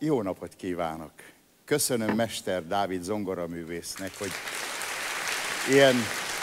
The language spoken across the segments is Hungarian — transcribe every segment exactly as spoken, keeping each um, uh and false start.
Jó napot kívánok! Köszönöm Mester Dávid zongoraművésznek, hogy ilyen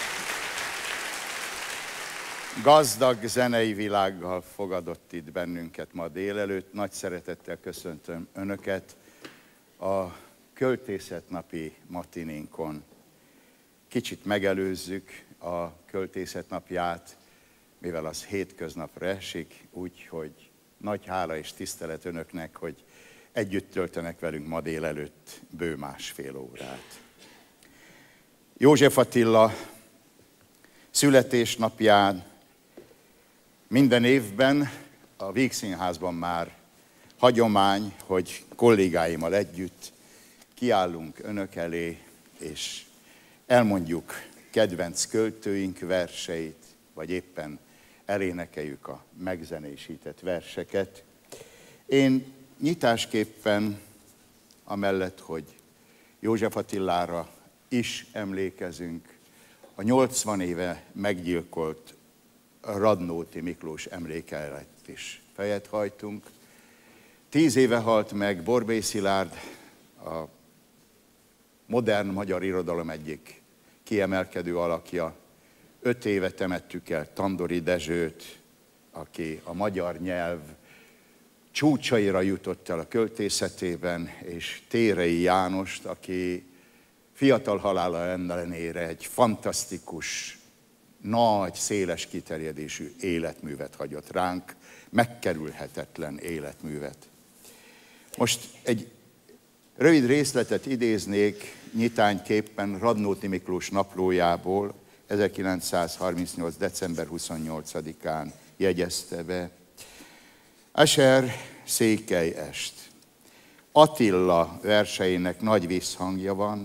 gazdag zenei világgal fogadott itt bennünket ma délelőtt. Nagy szeretettel köszöntöm Önöket a költészetnapi matinénkon. Kicsit megelőzzük a költészetnapját, mivel az hétköznapra esik, úgyhogy nagy hála és tisztelet Önöknek, hogy együtt töltenek velünk ma délelőtt bő másfél órát. József Attila születésnapján minden évben a Vígszínházban már hagyomány, hogy kollégáimmal együtt kiállunk Önök elé, és elmondjuk kedvenc költőink verseit, vagy éppen elénekeljük a megzenésített verseket. Én nyitásképpen, amellett, hogy József Attilára is emlékezünk, a nyolcvan éve meggyilkolt Radnóti Miklós emléke előtt is fejet hajtunk. Tíz éve halt meg Borbély Szilárd, a modern magyar irodalom egyik kiemelkedő alakja. Öt éve temettük el Tandori Dezsőt, aki a magyar nyelv csúcsaira jutott el a költészetében, és Térei Jánost, aki fiatal halála ellenére egy fantasztikus, nagy, széles kiterjedésű életművet hagyott ránk, megkerülhetetlen életművet. Most egy rövid részletet idéznék nyitányképpen Radnóti Miklós naplójából, ezerkilencszázharmincnyolc. december huszonnyolcadikán jegyezte be. Eser Székelyest. Attila verseinek nagy visszhangja van.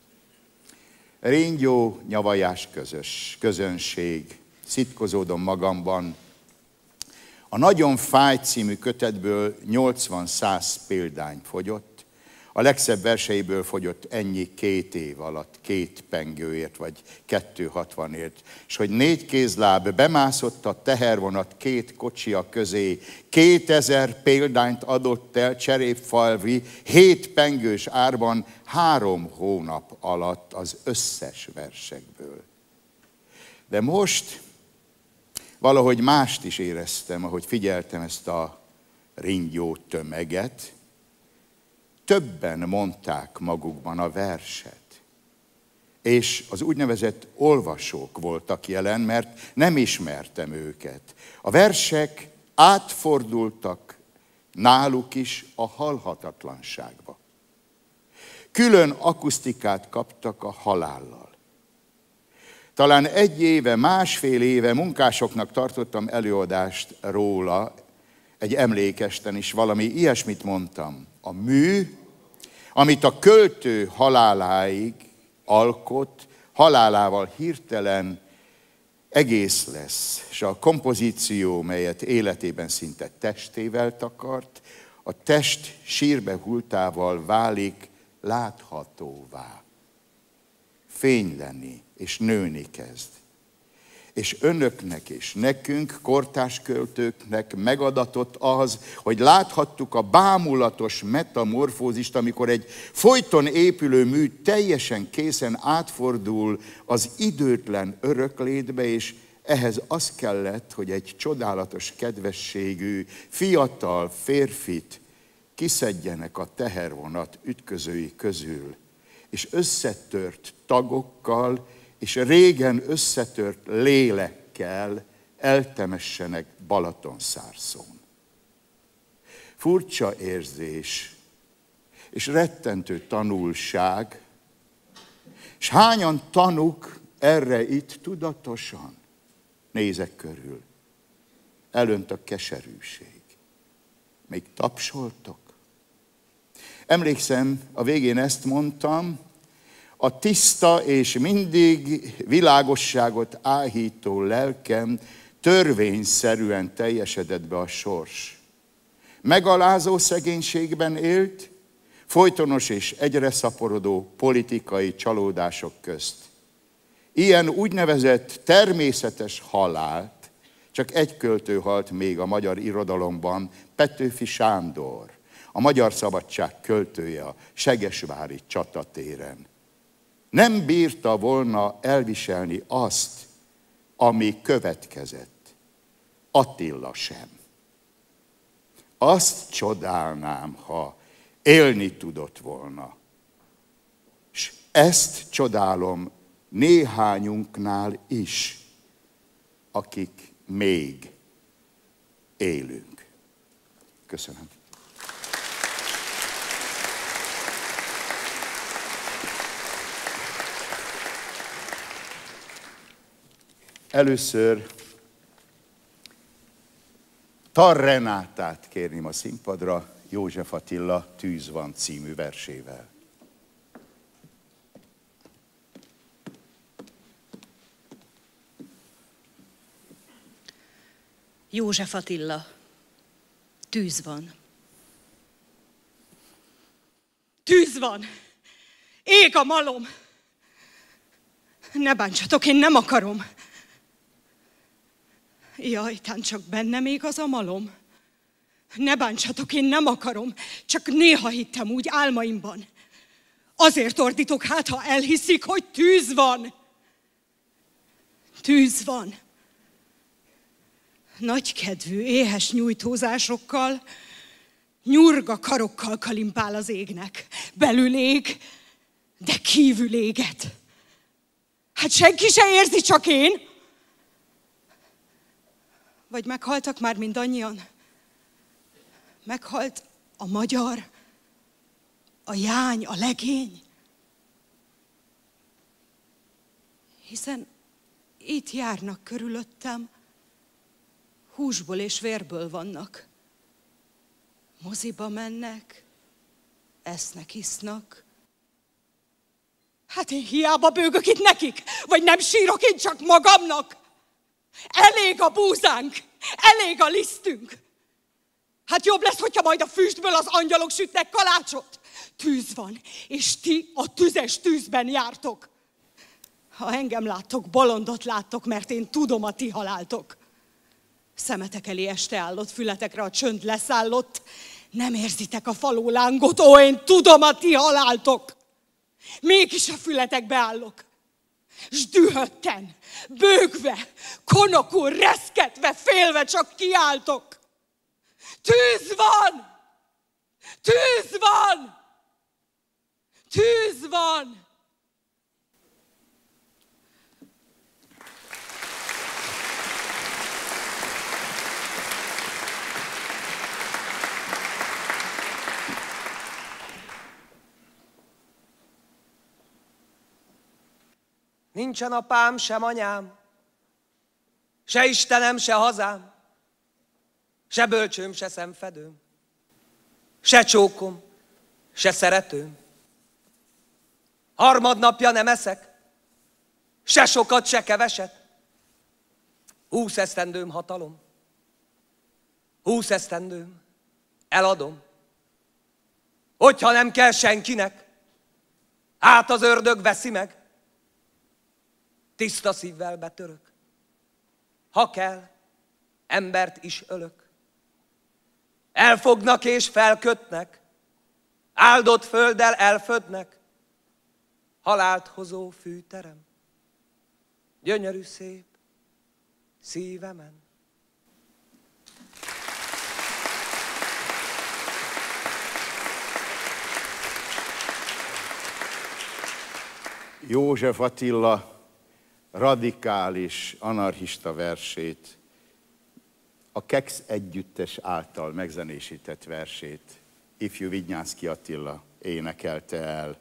Ríngyó, nyavajás közös, közönség, szitkozódom magamban. A Nagyon fáj című kötetből nyolcvan-száz példány fogyott, a legszebb verseiből fogyott ennyi két év alatt, két pengőért, vagy kettő hatvanért. És hogy négy kézláb bemászott a tehervonat két kocsia közé, kétezer példányt adott el Cserépfalvi, hét pengős árban, három hónap alatt az összes versekből. De most valahogy mást is éreztem, ahogy figyeltem ezt a ringyó tömeget. Többen mondták magukban a verset, és az úgynevezett olvasók voltak jelen, mert nem ismertem őket. A versek átfordultak náluk is a halhatatlanságba. Külön akusztikát kaptak a halállal. Talán egy éve, másfél éve munkásoknak tartottam előadást róla, egy emlékesten is valami ilyesmit mondtam. A mű, amit a költő haláláig alkot, halálával hirtelen egész lesz, és a kompozíció, melyet életében szinte testével takart, a test sírbe hultával válik láthatóvá. Fényleni és nőni kezd. És önöknek és nekünk, kortárs költőknek megadatott az, hogy láthattuk a bámulatos metamorfózist, amikor egy folyton épülő mű teljesen készen átfordul az időtlen öröklétbe, és ehhez az kellett, hogy egy csodálatos kedvességű, fiatal férfit kiszedjenek a tehervonat ütközői közül, és összetört tagokkal, és régen összetört lélekkel eltemessenek Balatonszárszón. Furcsa érzés, és rettentő tanulság, és hányan tanuk erre itt tudatosan? Nézek körül. Elönt a keserűség. Még tapsoltok? Emlékszem, a végén ezt mondtam, a tiszta és mindig világosságot áhító lelkem törvényszerűen teljesedett be a sors. Megalázó szegénységben élt, folytonos és egyre szaporodó politikai csalódások közt. Ilyen úgynevezett természetes halált csak egy költő halt még a magyar irodalomban, Petőfi Sándor. a magyar szabadság költője a segesvári csatatéren. Nem bírta volna elviselni azt, ami következett. Attila sem. Azt csodálnám, ha élni tudott volna. És ezt csodálom néhányunknál is, akik még élünk. Köszönöm. Először Tar Renátát kérném a színpadra József Attila Tűz van című versével. József Attila, tűz van. Tűz van! Ég a malom! Ne bántsatok, én nem akarom. Jaj, tán csak bennem ég az a malom. Ne bántsatok, én nem akarom. Csak néha hittem úgy álmaimban. Azért ordítok hát, ha elhiszik, hogy tűz van. Tűz van. Nagykedvű, éhes nyújtózásokkal, nyurga karokkal kalimpál az égnek. Belül ég, de kívül éget. Hát senki se érzi, csak én. Vagy meghaltak már mindannyian? Meghalt a magyar, a jány, a legény. Hiszen itt járnak körülöttem, húsból és vérből vannak. Moziba mennek, esznek, isznak. Hát én hiába bőgök itt nekik, vagy nem sírok én csak magamnak. Elég a búzánk, elég a lisztünk. Hát jobb lesz, hogyha majd a füstből az angyalok sütnek kalácsot. Tűz van, és ti a tüzes tűzben jártok. Ha engem láttok, bolondot láttok, mert én tudom, a ti haláltok. Szemetek elé este állott, fületekre a csönd leszállott. Nem érzitek a faló lángot, ó, én tudom, a ti haláltok. Mégis a fületekbe állok. S dühötten, bőgve, konokul, reszketve, félve csak kiáltok. Tűz van! Tűz van! Tűz van! Nincsen apám, sem anyám, se Istenem, se hazám, se bölcsőm, se szemfedőm, se csókom, se szeretőm. Harmadnapja nem eszek, se sokat, se keveset. Húsz esztendőm hatalom, húsz esztendőm eladom. Hogyha nem kell senkinek, hát az ördög veszi meg. Tiszta szívvel betörök. Ha kell, embert is ölök. Elfognak és felkötnek, áldott földdel elfödnek. Halált hozó fűterem, gyönyörű szép szívemen. József Attila radikális, anarchista versét, a Keksz együttes által megzenésített versét ifjú Vidnyánszky Attila énekelte el.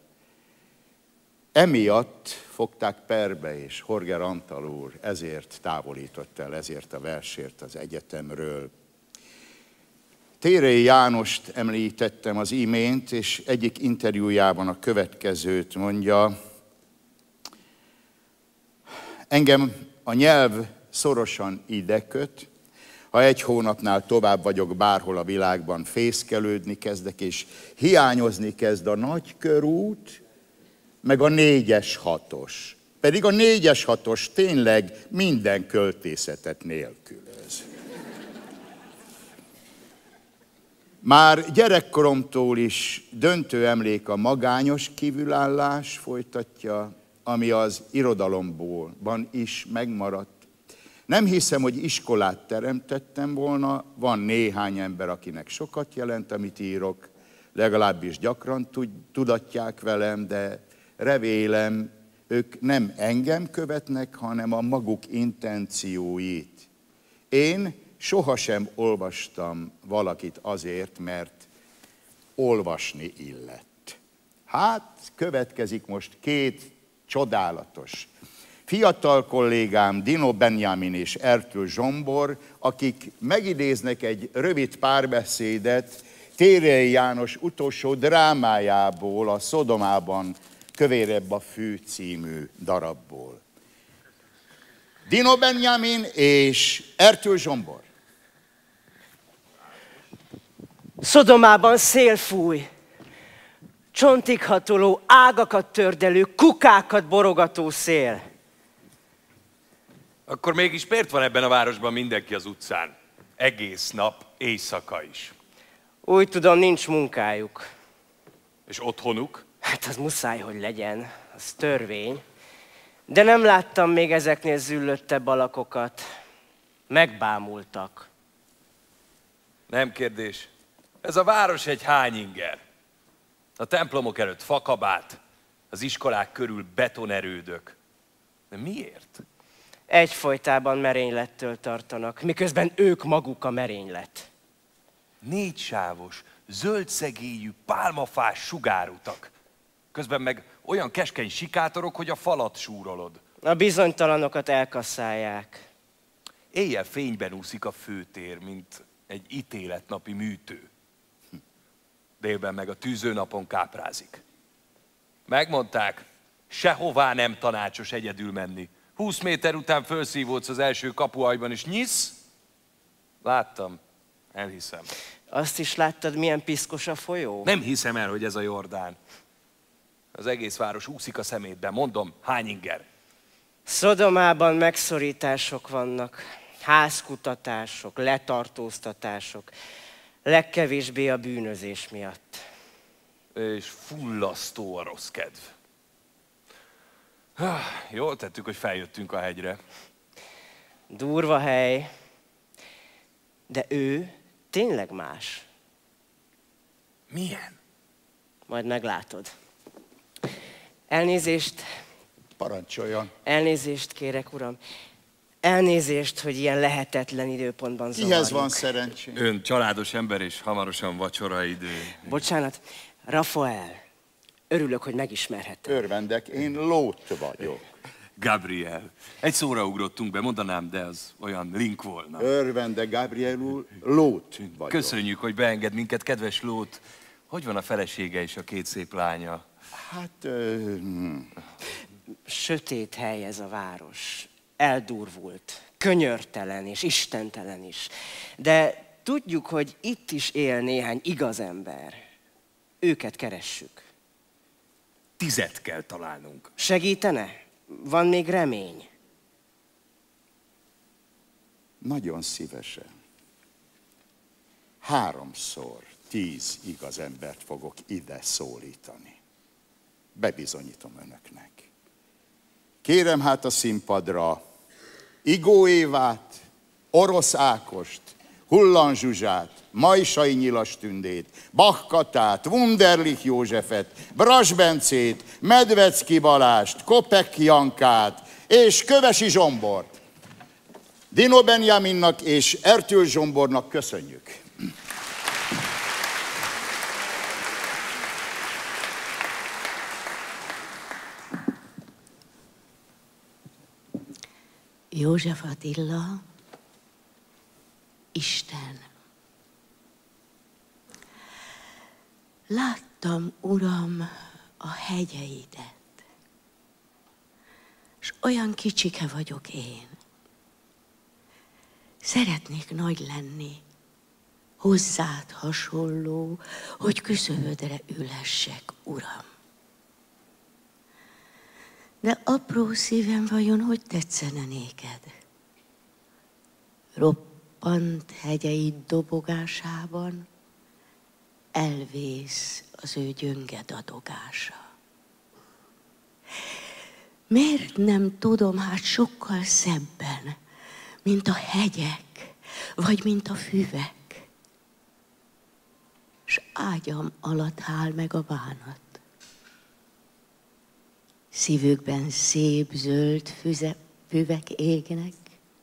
Emiatt fogták perbe, és Horger Antal úr ezért távolított el, ezért a versért az egyetemről. Térei Jánost említettem az imént, és egyik interjújában a következőt mondja: engem a nyelv szorosan ideköt, ha egy hónapnál tovább vagyok bárhol a világban, fészkelődni kezdek, és hiányozni kezd a nagykörút, meg a négyes hatos. Pedig a négyes hatos tényleg minden költészetet nélkülöz. Már gyerekkoromtól is döntő emlék a magányos kívülállás, folytatja, ami az irodalomban is megmaradt. Nem hiszem, hogy iskolát teremtettem volna, van néhány ember, akinek sokat jelent, amit írok, legalábbis gyakran tudatják velem, de remélem, ők nem engem követnek, hanem a maguk intencióit. Én sohasem olvastam valakit azért, mert olvasni illett. Hát, következik most két csodálatos fiatal kollégám, Dino Benjamin és Ertl Zsombor, akik megidéznek egy rövid párbeszédet Térei János utolsó drámájából, a Szodomában kövérebb a fű című darabból. Dino Benjamin és Ertl Zsombor. Szodomában szél fúj, csontig hatoló, ágakat tördelő, kukákat borogató szél. Akkor mégis miért van ebben a városban mindenki az utcán? Egész nap, éjszaka is. Úgy tudom, nincs munkájuk. És otthonuk? Hát az muszáj, hogy legyen, az törvény. De nem láttam még ezeknél züllöttebb alakokat. Megbámultak. Nem kérdés. Ez a város egy hányinger. A templomok előtt fakabát, az iskolák körül betonerődök. De miért? Egyfolytában merénylettől tartanak, miközben ők maguk a merénylet. Négy sávos, zöldszegélyű, pálmafás sugárutak. Közben meg olyan keskeny sikátorok, hogy a falat súrolod. A bizonytalanokat elkasszálják. Éjjel fényben úszik a főtér, mint egy ítéletnapi műtő. Délben meg a tűzőnapon káprázik. Megmondták, sehová nem tanácsos egyedül menni. Húsz méter után fölszívódsz az első kapuajban, és nyisz? Láttam, elhiszem. Azt is láttad, milyen piszkos a folyó? Nem hiszem el, hogy ez a Jordán. Az egész város úszik a szemétben, mondom, hányinger. Szodomában megszorítások vannak, házkutatások, letartóztatások, legkevésbé a bűnözés miatt. És fullasztó a rossz kedv. Jól tettük, hogy feljöttünk a hegyre. Durva hely, de ő tényleg más. Milyen? Majd meglátod. Elnézést. Parancsoljon. Elnézést kérek, uram. Elnézést, hogy ilyen lehetetlen időpontban zavarjuk. Kihez van szerencsé? Ön családos ember, és hamarosan vacsora idő. Bocsánat, Rafael. Örülök, hogy megismerhettem. Örvendek, én Lót vagyok. Gabriel. Egy szóra ugrottunk be, mondanám, de az olyan link volna. Örvendek, Gabriel úr, Lót vagyok. Köszönjük, hogy beenged minket, kedves Lót. Hogy van a felesége és a két szép lánya? Hát... Ö, hm. Sötét hely ez a város. Eldurvult, könyörtelen és istentelen is. De tudjuk, hogy itt is él néhány igaz ember. Őket keressük. Tizet kell találnunk. Segítene? Van még remény? Nagyon szívesen. Háromszor tíz igaz embert fogok ide szólítani. Bebizonyítom önöknek. Kérem hát a színpadra Igó Évát, Orosz Ákost, Hullan Zsuzsát, Majsai Nyilas Tündét, Bach Katát, Wunderlich Józsefet, Brass Bencét, Medvecki Balást, Kopek Jankát és Kövesi Zsombort. Dino Benjaminnak és Ertl Zsombornak köszönjük. József Attila, Isten. Láttam, Uram, a hegyeidet, és olyan kicsike vagyok én. Szeretnék nagy lenni, hozzád hasonló, hogy küszöbödre ülhessek, Uram. De apró szívem vajon, hogy tetszene néked? Roppant hegyeid dobogásában, elvész az ő gyönge dadogása. Miért nem tudom hát sokkal szebben, mint a hegyek, vagy mint a füvek, s ágyam alatt hál meg a bánat. Szívükben szép zöld füze, füvek égnek,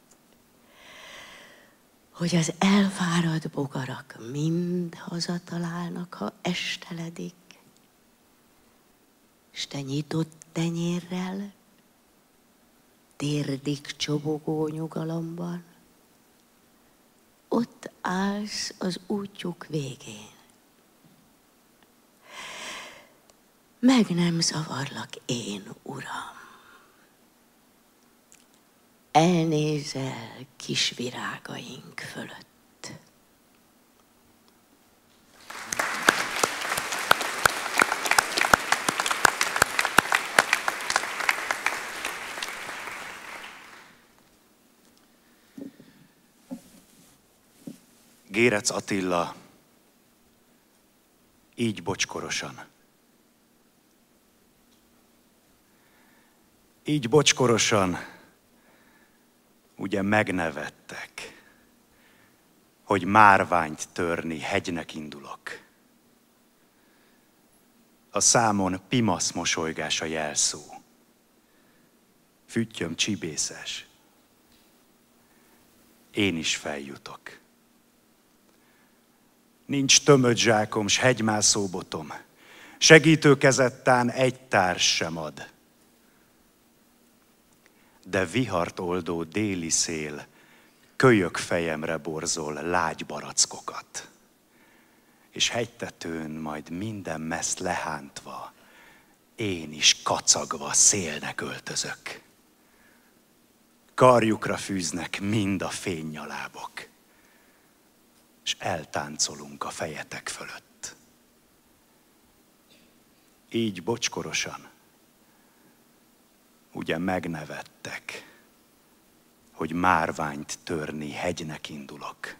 hogy az elfáradt bogarak mind hazatalálnak, ha esteledik, s te nyitott tenyérrel, térdig csobogó nyugalomban, ott állsz az útjuk végén. Meg nem zavarlak én, Uram. Elnézel kis virágaink fölött. Gérec Attila, így bocskorosan. Így bocskorosan, ugye megnevettek, hogy márványt törni hegynek indulok. A számon pimasz mosolygás a jelszó, füttyöm csibészes, én is feljutok. Nincs tömött zsákom, s hegymászó botom, segítőkezettán egy társ sem ad. De vihart oldó déli szél kölyök fejemre borzol lágy barackokat, és hegytetőn majd minden meszt lehántva, én is kacagva szélnek öltözök. Karjukra fűznek mind a fénynyalábok, és eltáncolunk a fejetek fölött. Így bocskorosan, ugye megnevettek, hogy márványt törni hegynek indulok.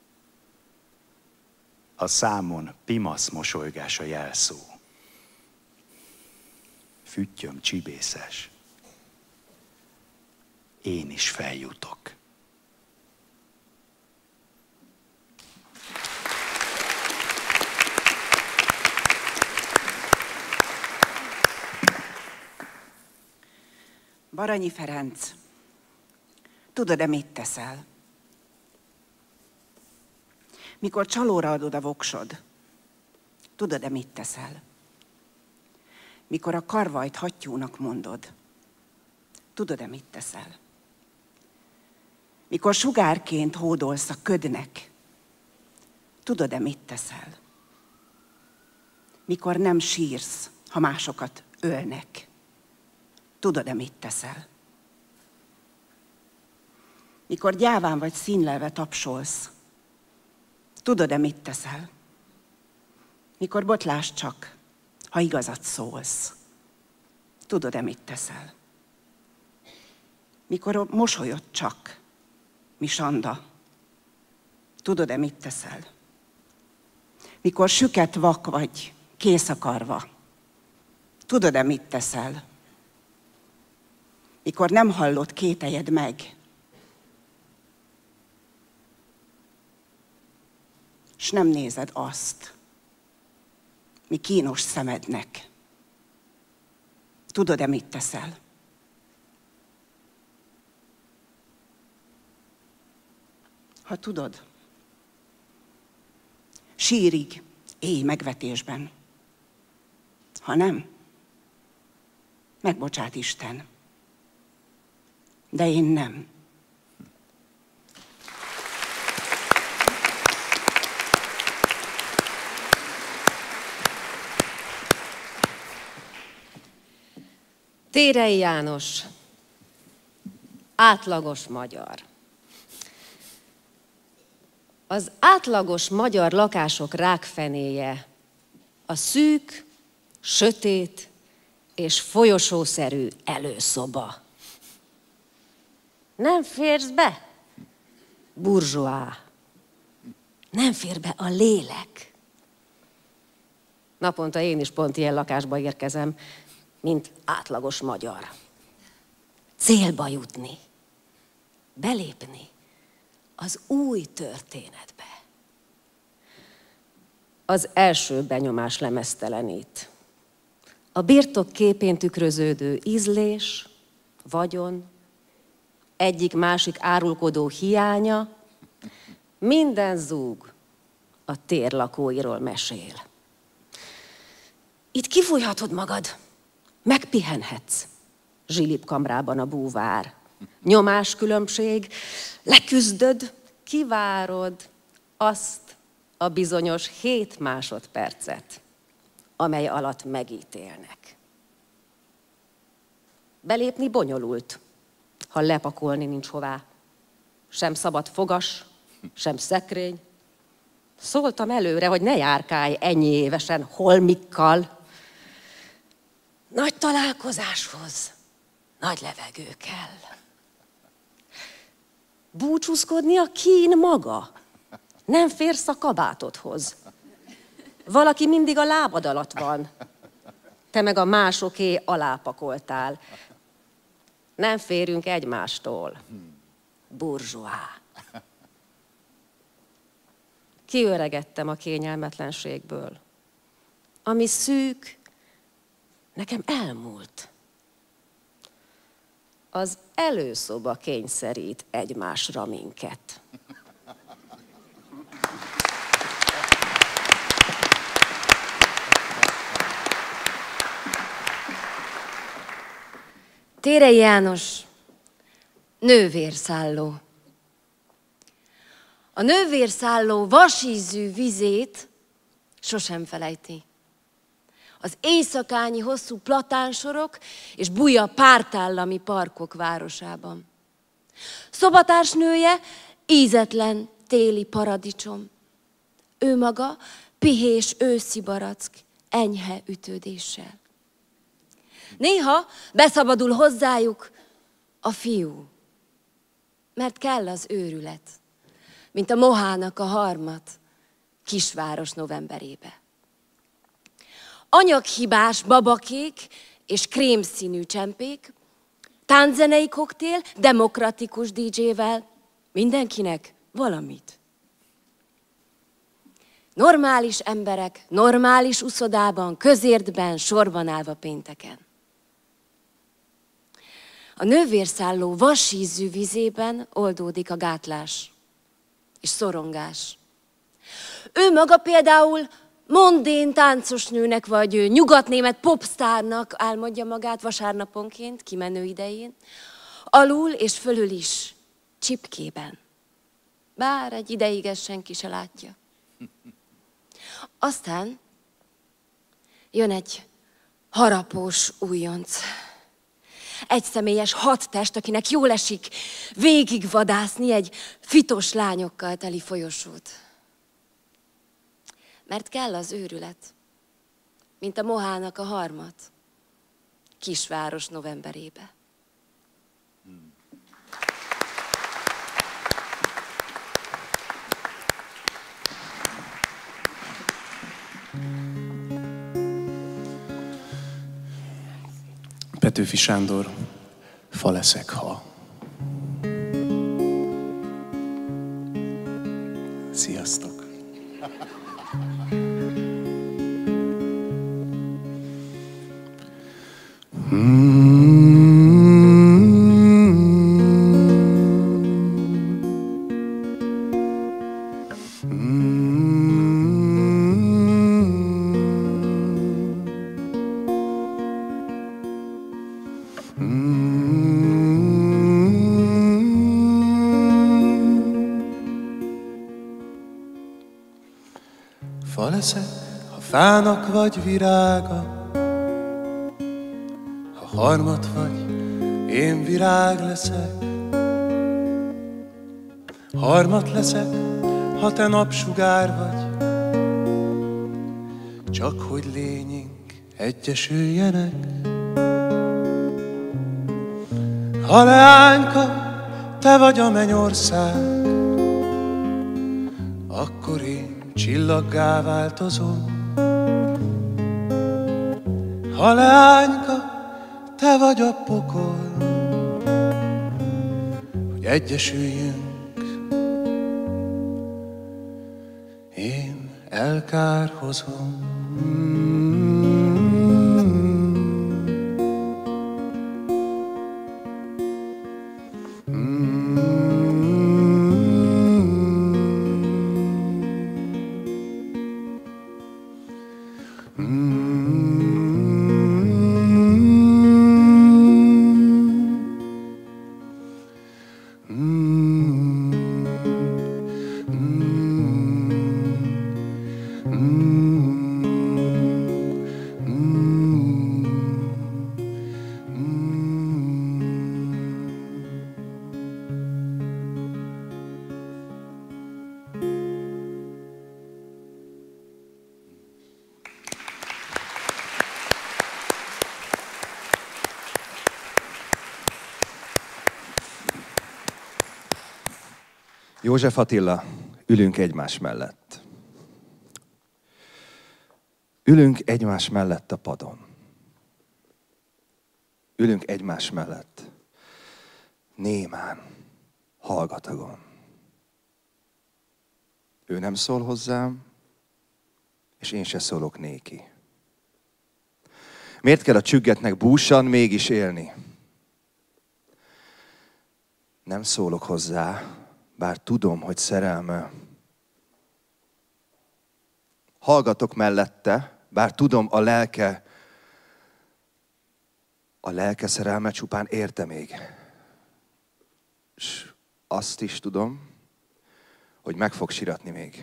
A számon pimasz mosolygás a jelszó, füttyöm csibészes, én is feljutok. Baranyi Ferenc, tudod-e, mit teszel? Mikor csalóra adod a voksod, tudod-e, mit teszel? Mikor a karvajt hattyúnak mondod, tudod-e, mit teszel? Mikor sugárként hódolsz a ködnek, tudod-e, mit teszel? Mikor nem sírsz, ha másokat ölnek, tudod-e, mit teszel? Mikor gyáván vagy színlelve tapsolsz, tudod-e, mit teszel? Mikor botlás csak, ha igazat szólsz, tudod-e, mit teszel? Mikor mosolyod csak, Misanda, tudod-e, mit teszel? Mikor süket vak vagy, kész akarva, tudod-e, mit teszel? Mikor nem hallod, kételjed meg, s nem nézed azt, mi kínos szemednek, tudod-e, mit teszel? Ha tudod, sírig, élj megvetésben. Ha nem, megbocsát Isten. De én nem. Térei János, átlagos magyar. Az átlagos magyar lakások rákfenéje a szűk, sötét és folyosószerű előszoba. Nem férsz be? Burzsóá. Nem fér be a lélek. Naponta én is pont ilyen lakásba érkezem, mint átlagos magyar. Célba jutni, belépni az új történetbe. Az első benyomás lemeztelenít. A birtok képén tükröződő ízlés, vagyon, egyik-másik árulkodó hiánya, minden zúg a tér lakóiról mesél. Itt kifújhatod magad, megpihenhetsz. Zsilipkamrában a búvár. Nyomáskülönbség, leküzdöd, kivárod azt a bizonyos hét másodpercet, amely alatt megítélnek. Belépni bonyolult, ha lepakolni nincs hová. Sem szabad fogas, sem szekrény. Szóltam előre, hogy ne járkálj ennyi évesen holmikkal. Nagy találkozáshoz nagy levegő kell. Búcsúzkodni a kín maga. Nem férsz a kabátodhoz. Valaki mindig a lábad alatt van. Te meg a másoké alápakoltál. Nem férünk egymástól. Burzsóá. Kiöregettem a kényelmetlenségből. Ami szűk, nekem elmúlt. Az előszoba kényszerít egymásra minket. Térei János, nővérszálló. A nővérszálló vasízű vizét sosem felejti. Az éjszakányi hosszú platánsorok és buja pártállami parkok városában. Szobatársnője ízetlen téli paradicsom. Ő maga pihés őszi barack, enyhe ütődéssel. Néha beszabadul hozzájuk a fiú, mert kell az őrület, mint a mohának a harmat kisváros novemberébe. Anyaghibás babakék és krémszínű csempék, tánczenei koktél, demokratikus dé dzsével, mindenkinek valamit. Normális emberek, normális uszodában, közértben, sorban állva pénteken. A nővérszálló vasízű vizében oldódik a gátlás és szorongás. Ő maga például mondén táncosnőnek vagy nyugatnémet popstárnak álmodja magát vasárnaponként, kimenő idején, alul és fölül is, csipkében. Bár egy ideig ezt senki se látja. Aztán jön egy harapós újonc. Egyszemélyes hadtest, akinek jól esik végigvadászni egy fitos lányokkal teli folyosót. Mert kell az őrület, mint a mohának a harmat, kisváros novemberébe. Petőfi Sándor, fa leszek, ha. Sziasztok! Fa leszek, ha fának vagy virága, ha harmat vagy, én virág leszek. Harmat leszek, ha te napsugár vagy, csak hogy lényünk egyesüljenek. Ha leányka, te vagy a mennyország, akkor én csillaggá változom. Ha leányka, te vagy a pokol, hogy egyesüljünk. Én elkárhozom. József Attila, ülünk egymás mellett. Ülünk egymás mellett a padon. Ülünk egymás mellett. Némán, hallgatagon. Ő nem szól hozzám, és én se szólok néki. Miért kell a csüggetnek búsan mégis élni? Nem szólok hozzá, bár tudom, hogy szerelme. Hallgatok mellette, bár tudom, a lelke, a lelke szerelme csupán érte még. És azt is tudom, hogy meg fog siratni még.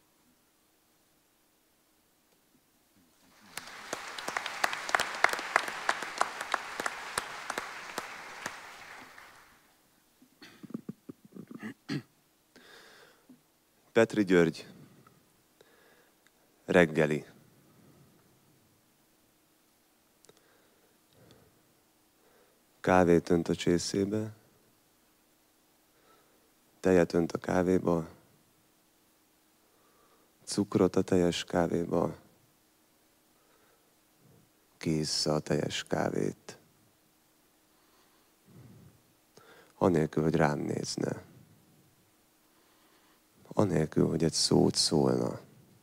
Petri György, reggeli. Kávét önt a csészébe, tejet önt a kávéba, cukrot a teljes kávéba, készsze a teljes kávét. Anélkül, hogy rám nézne. Anélkül, hogy egy szót szólna.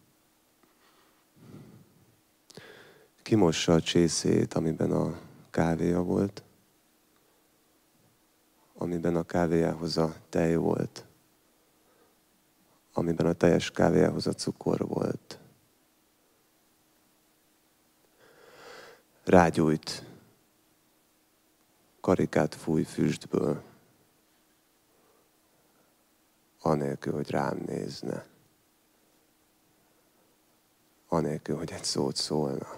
Kimossa a csészét, amiben a kávéja volt, amiben a kávéjához a tej volt, amiben a teljes kávéjához a cukor volt. Rágyújt, karikát fúj füstből, anélkül, hogy rám nézne. Anélkül, hogy egy szót szólna.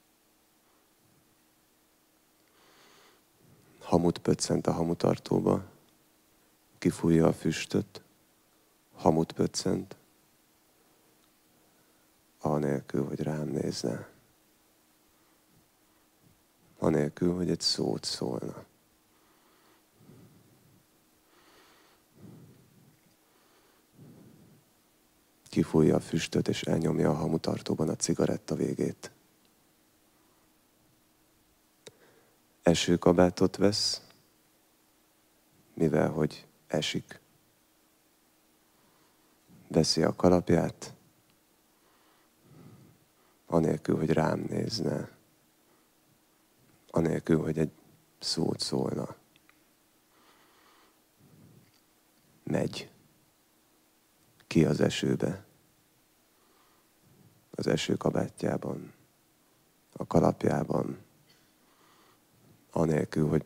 Hamut pöccent a hamutartóba, kifújja a füstöt, hamut pöccent, anélkül, hogy rám nézne. Anélkül, hogy egy szót szólna. Kifújja a füstöt, és elnyomja a hamutartóban a cigaretta végét. Esőkabátot vesz, mivel hogy esik. Veszi a kalapját, anélkül, hogy rám nézne. Anélkül, hogy egy szót szólna. Megy. Ki az esőbe? Az esőkabátjában, a kalapjában, anélkül, hogy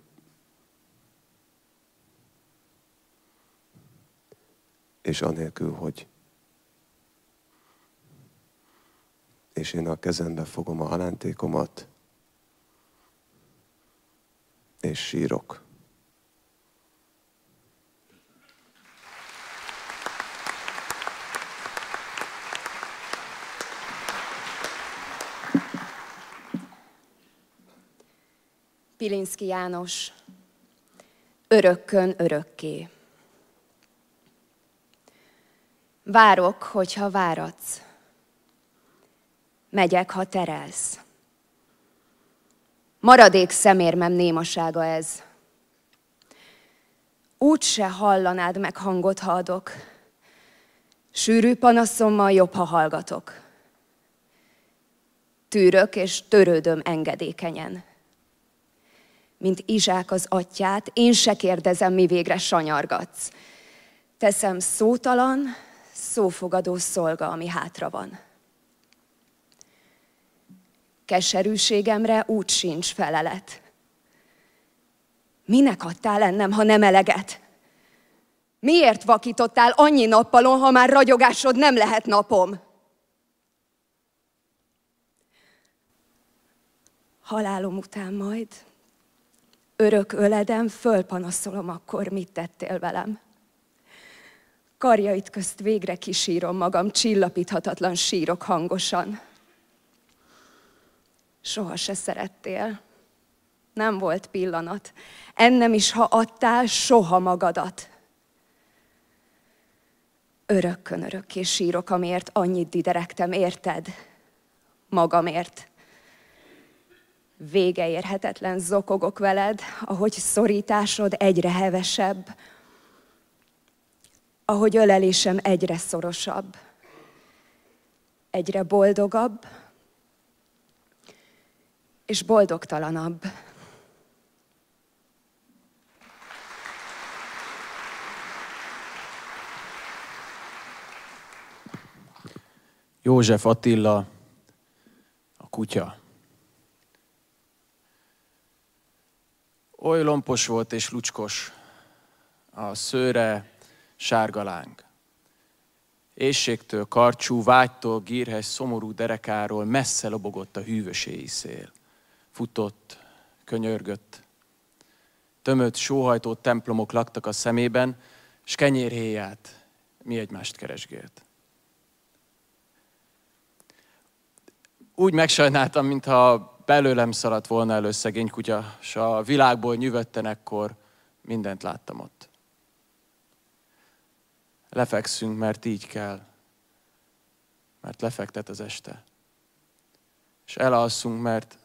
és anélkül, hogy és én a kezembe fogom a halántékomat, és sírok. Pilinszky János, örökkön örökké. Várok, hogyha váradsz. Megyek, ha terelsz. Maradék szemérmem némasága ez. Úgy se hallanád meg hangot, ha adok. Sűrű panaszommal jobb, ha hallgatok. Tűrök és törődöm engedékenyen. Mint Izsák az atyját, én se kérdezem, mi végre sanyargatsz. Teszem szótalan, szófogadó szolga, ami hátra van. Keserűségemre úgy sincs felelet. Minek adtál ennem, ha nem eleget? Miért vakítottál annyi nappalon, ha már ragyogásod nem lehet napom? Halálom után majd, örök öledem, fölpanaszolom akkor, mit tettél velem. Karjaid közt végre kisírom magam, csillapíthatatlan sírok hangosan. Soha se szerettél. Nem volt pillanat. Ennem is, ha adtál, soha magadat. Örökkön örökké sírok, amiért annyit diderektem, érted? Magamért. Vége érhetetlen zokogok veled, ahogy szorításod egyre hevesebb, ahogy ölelésem egyre szorosabb, egyre boldogabb és boldogtalanabb. József Attila, a kutya. Oly lompos volt és lucskos, a szőre sárgaláng. Éhségtől karcsú, vágytól gírhes, szomorú derekáról messze lobogott a hűvös éji szél. Futott, könyörgött. Tömött, sóhajtó templomok laktak a szemében, s kenyérhéját mi egymást keresgélt. Úgy megsajnáltam, mintha belőlem szaladt volna elő szegény kutya, s a világból nyűvötten ekkor mindent láttam ott. Lefekszünk, mert így kell, mert lefektet az este. És elalszunk, mert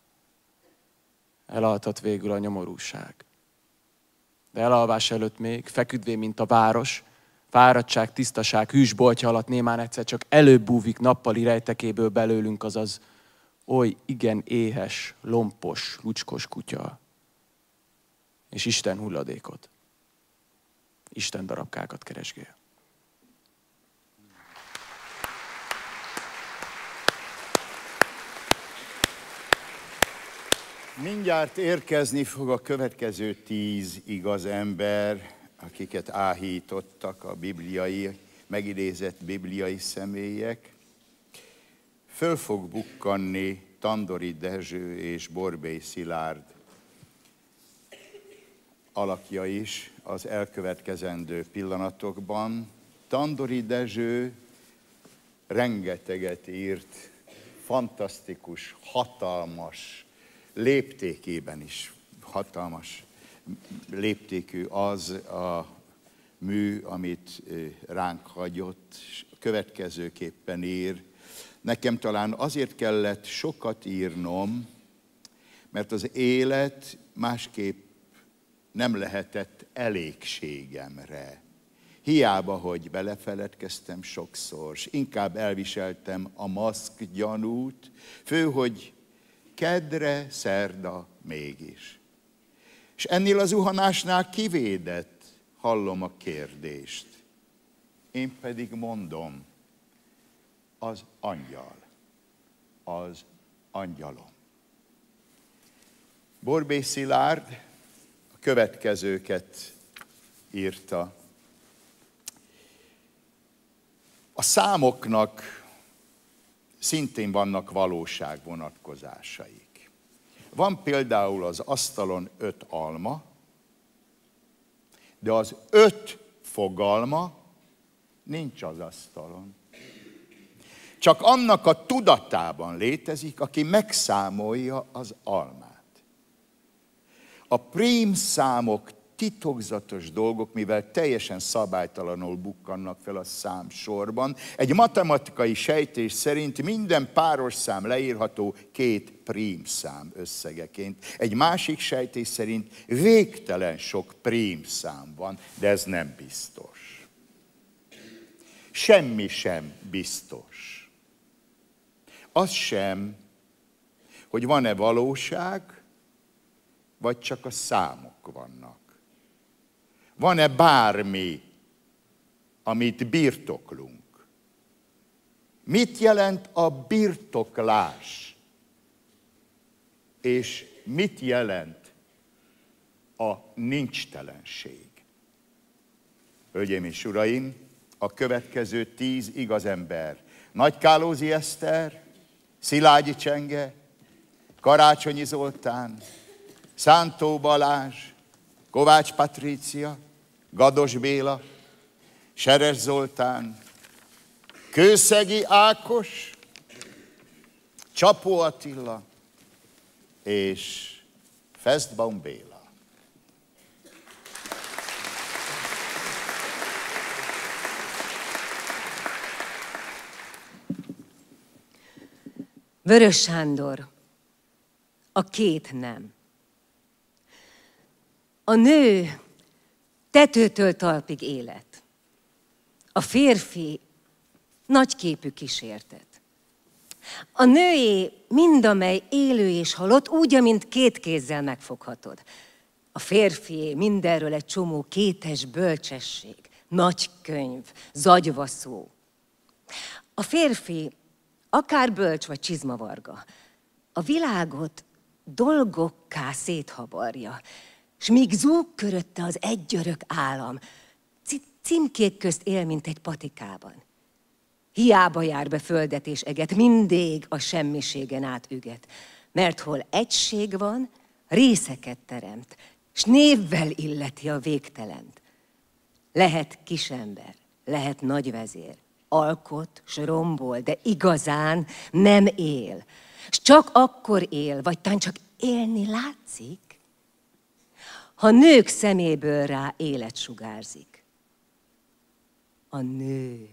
elaltat végül a nyomorúság. De elalvás előtt még, feküdvén, mint a város, fáradtság, tisztaság, hűs boltja alatt némán egyszer csak előbb búvik nappali rejtekéből belőlünk, azaz oly igen éhes, lompos, lucskos kutya. És Isten hulladékot, Isten darabkákat keresgél. Mindjárt érkezni fog a következő tíz igaz ember, akiket áhítottak a bibliai, megidézett bibliai személyek. Föl fog bukkanni Tandori Dezső és Borbély Szilárd alakja is az elkövetkezendő pillanatokban. Tandori Dezső rengeteget írt, fantasztikus, hatalmas, léptékében is hatalmas léptékű az a mű, amit ránk hagyott, következőképpen ír. Nekem talán azért kellett sokat írnom, mert az élet másképp nem lehetett elégségemre. Hiába, hogy belefeledkeztem sokszor, s inkább elviseltem a maszk gyanút, fő, hogy kedre, szerda mégis. És ennél az zuhanásnál kivédett, hallom a kérdést. Én pedig mondom, az angyal, az angyalom. Borbély Szilárd a következőket írta. A számoknak szintén vannak valóságvonatkozásaik. Van például az asztalon öt alma, de az öt fogalma nincs az asztalon. Csak annak a tudatában létezik, aki megszámolja az almát. A prím számok titokzatos dolgok, mivel teljesen szabálytalanul bukkannak fel a számsorban. Egy matematikai sejtés szerint minden páros szám leírható két prímszám összegeként. Egy másik sejtés szerint végtelen sok prímszám van, de ez nem biztos. Semmi sem biztos. Az sem, hogy van-e valóság, vagy csak a számok vannak. Van-e bármi, amit birtoklunk? Mit jelent a birtoklás? És mit jelent a nincstelenség? Hölgyeim és uraim, a következő tíz igaz ember. Nagykálózi Eszter, Szilágyi Csenge, Karácsonyi Zoltán, Szántó Balázs, Kovács Patrícia, Gados Béla, Seres Zoltán, Kőszegi Ákos, Csapó Attila és Festbaum Béla. Vörös Sándor, a két nem. A nő tetőtől talpig élet. A férfi nagyképű kísértet. A nőé mindamely élő és halott, úgy, amint két kézzel megfoghatod. A férfié mindenről egy csomó kétes bölcsesség, nagy könyv, zagyva szó. A férfi akár bölcs vagy csizmavarga, a világot dolgokká széthabarja, s míg zúg körötte az egyörök állam, címkék közt él, mint egy patikában. Hiába jár be földet és eget, mindig a semmiségen át üget, mert hol egység van, részeket teremt, s névvel illeti a végtelent. Lehet kisember, lehet nagyvezér, alkot, s rombol, de igazán nem él. S csak akkor él, vagy tán csak élni látszik, ha nők szeméből rá élet sugárzik. A nő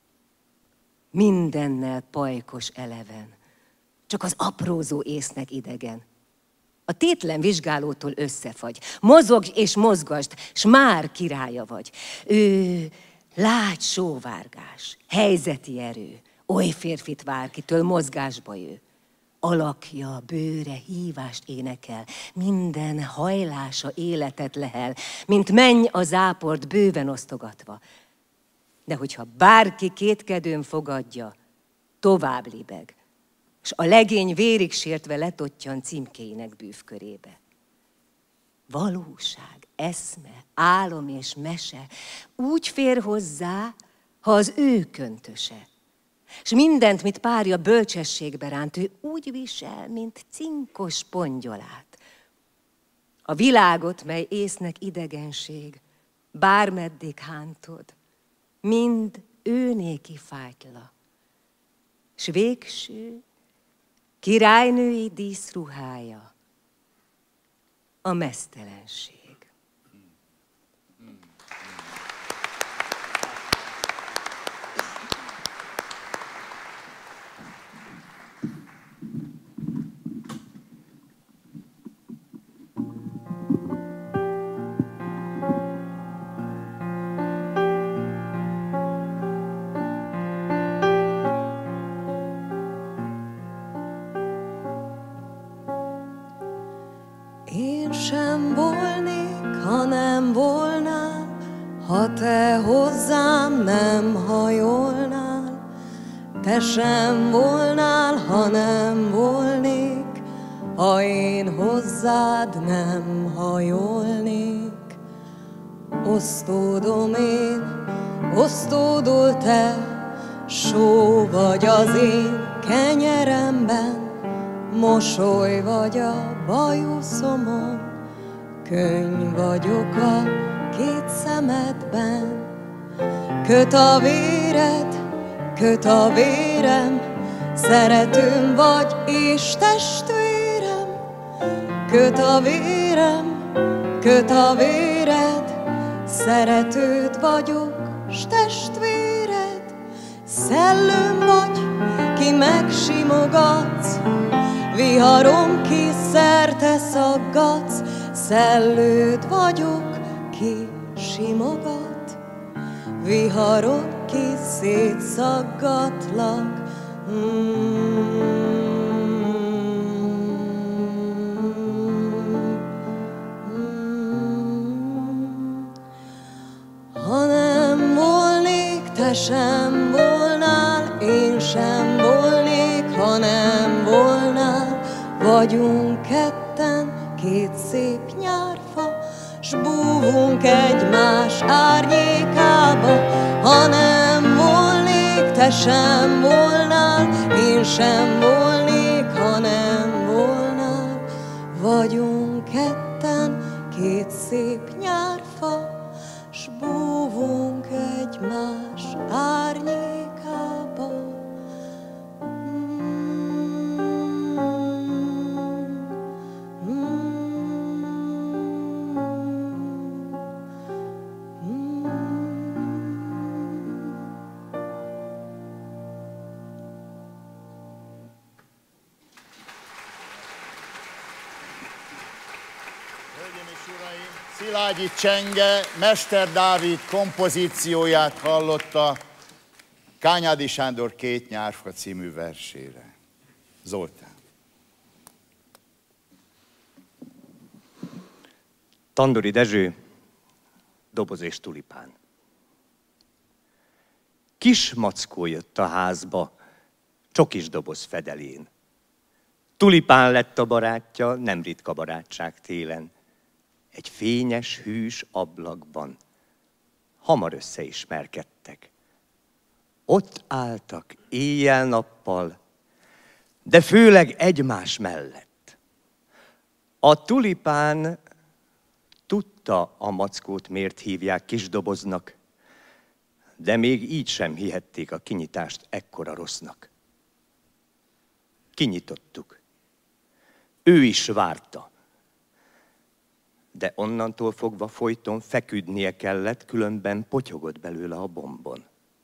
mindennel pajkos eleven, csak az aprózó észnek idegen. A tétlen vizsgálótól összefagy, mozogj és mozgasd, s már királya vagy. Ő lágy sóvárgás, helyzeti erő, oly férfit vár, kitől mozgásba jő. Alakja, bőre, hívást énekel, minden hajlása életet lehel, mint menny a záport bőven osztogatva. De hogyha bárki kétkedőn fogadja, tovább libeg, s a legény vérig sértve letottyan címkéinek bűvkörébe. Valóság, eszme, álom és mese úgy fér hozzá, ha az ő köntöse. S mindent, mit párja bölcsességbe ránt, ő úgy visel, mint cinkos pongyolát. A világot, mely észnek idegenség, bármeddig hántod, mind őnéki fájtla. S végső királynői díszruhája a meztelenség. Sem volnék, ha nem volnál, ha te hozzám nem hajolnál. Te sem volnál, ha nem volnék, ha én hozzád nem hajolnék. Osztódom én, osztódol te, só vagy az én kenyeremben, mosoly vagy a bajuszomon, könny vagyok a két szemedben. Köt a véred, köt a vérem, szeretőm vagy és testvérem. Köt a vérem, köt a véred, szeretőd vagyok, s testvéred. Szellőm vagy, ki megsimogatsz, viharom, ki szerte szaggatsz. Szellőd vagyok, ki simogat, viharok, ki szétszaggatlak. Ha nem volnék, te sem volnál, én sem volnék, ha nem volnál. Vagyunk ketten, két szép nyárfa, s búvunk egymás árnyékába. Ha nem volnék, te sem volnál, én sem volnék, ha nem volnál. Vagyunk ketten, két szép nyárfa, s búvunk egymás árnyékába. Szilágyi Csenge, Mester Dávid kompozícióját hallotta Kányádi Sándor Két nyárfa című versére. Zoltán. Tandori Dezső, doboz és tulipán. Kis mackó jött a házba, csokis doboz fedelén. Tulipán lett a barátja, nem ritka barátság télen. Egy fényes, hűs ablakban hamar összeismerkedtek. Ott álltak éjjel-nappal, de főleg egymás mellett. A tulipán tudta a mackót, miért hívják kisdoboznak, de még így sem hihették a kinyitást ekkora rossznak. Kinyitottuk. Ő is várta. De onnantól fogva folyton feküdnie kellett, különben potyogott belőle a bombon.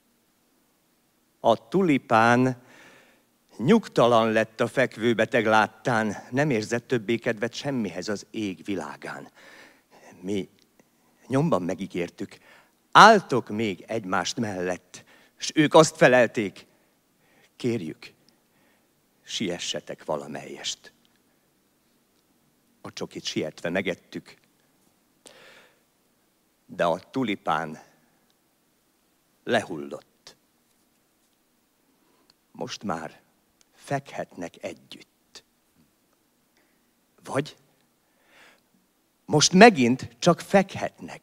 A tulipán nyugtalan lett a fekvőbeteg láttán, nem érzett többé kedvet semmihez az ég világán. Mi nyomban megígértük, álltok még egymást mellett, s ők azt felelték, kérjük, siessetek valamelyest. A csokit sietve megettük, de a tulipán lehullott. Most már fekhetnek együtt. Vagy most megint csak fekhetnek.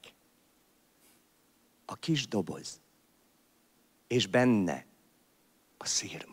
A kis doboz, és benne a szirmok.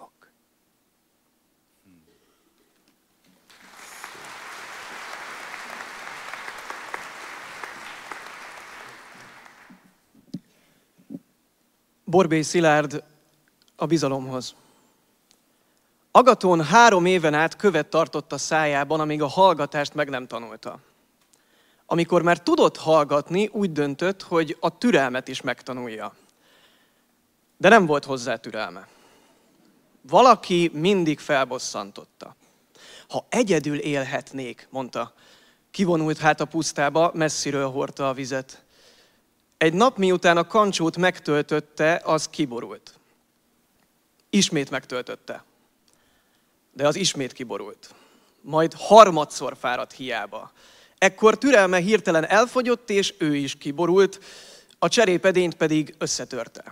Borbély Szilárd a bizalomhoz. Agaton három éven át követ tartott a szájában, amíg a hallgatást meg nem tanulta. Amikor már tudott hallgatni, úgy döntött, hogy a türelmet is megtanulja. De nem volt hozzá türelme. Valaki mindig felbosszantotta. Ha egyedül élhetnék, mondta, kivonult hát a pusztába, messziről hordta a vizet. Egy nap miután a kancsót megtöltötte, az kiborult. Ismét megtöltötte. De az ismét kiborult. Majd harmadszor fáradt hiába. Ekkor türelme hirtelen elfogyott, és ő is kiborult, a cserépedényt pedig összetörte.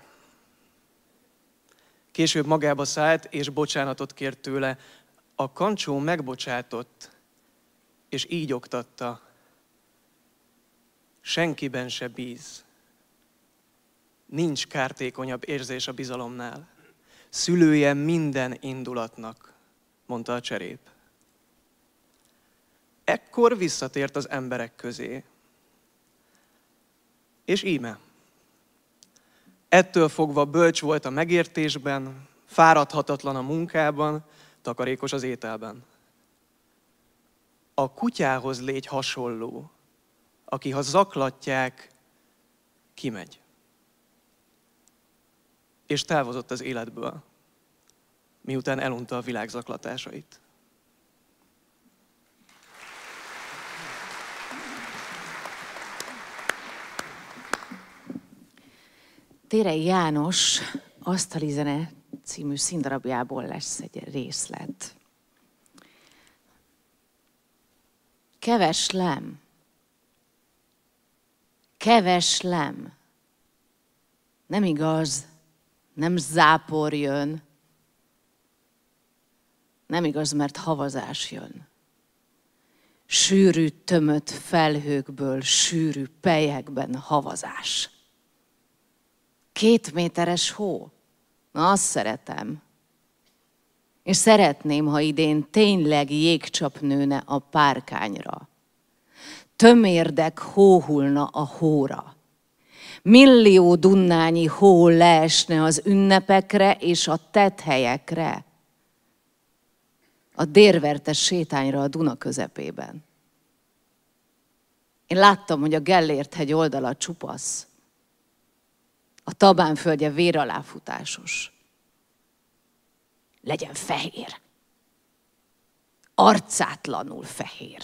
Később magába szállt, és bocsánatot kért tőle. A kancsó megbocsátott, és így oktatta. Senkiben se bíz. Nincs kártékonyabb érzés a bizalomnál. Szülője minden indulatnak, mondta a cserép. Ekkor visszatért az emberek közé. És íme. Ettől fogva bölcs volt a megértésben, fáradhatatlan a munkában, takarékos az ételben. A kutyához légy hasonló, aki ha zaklatják, kimegy. És távozott az életből, miután elunta a világ zaklatásait. Térei János Asztali zene című színdarabjából lesz egy részlet. Keveslem, keveslem, nem igaz, nem zápor jön, nem igaz, mert havazás jön. Sűrű, tömött felhőkből, sűrű pelyekben havazás. Két méteres hó, na azt szeretem. És szeretném, ha idén tényleg jégcsap nőne a párkányra. Tömérdek hóhulna a hóra. Millió dunnányi hó leesne az ünnepekre és a tetthelyekre. A dérvertes sétányra a Duna közepében. Én láttam, hogy a Gellért-hegy oldala csupasz. A Tabánföldje vér aláfutásos. Legyen fehér. Arcátlanul fehér.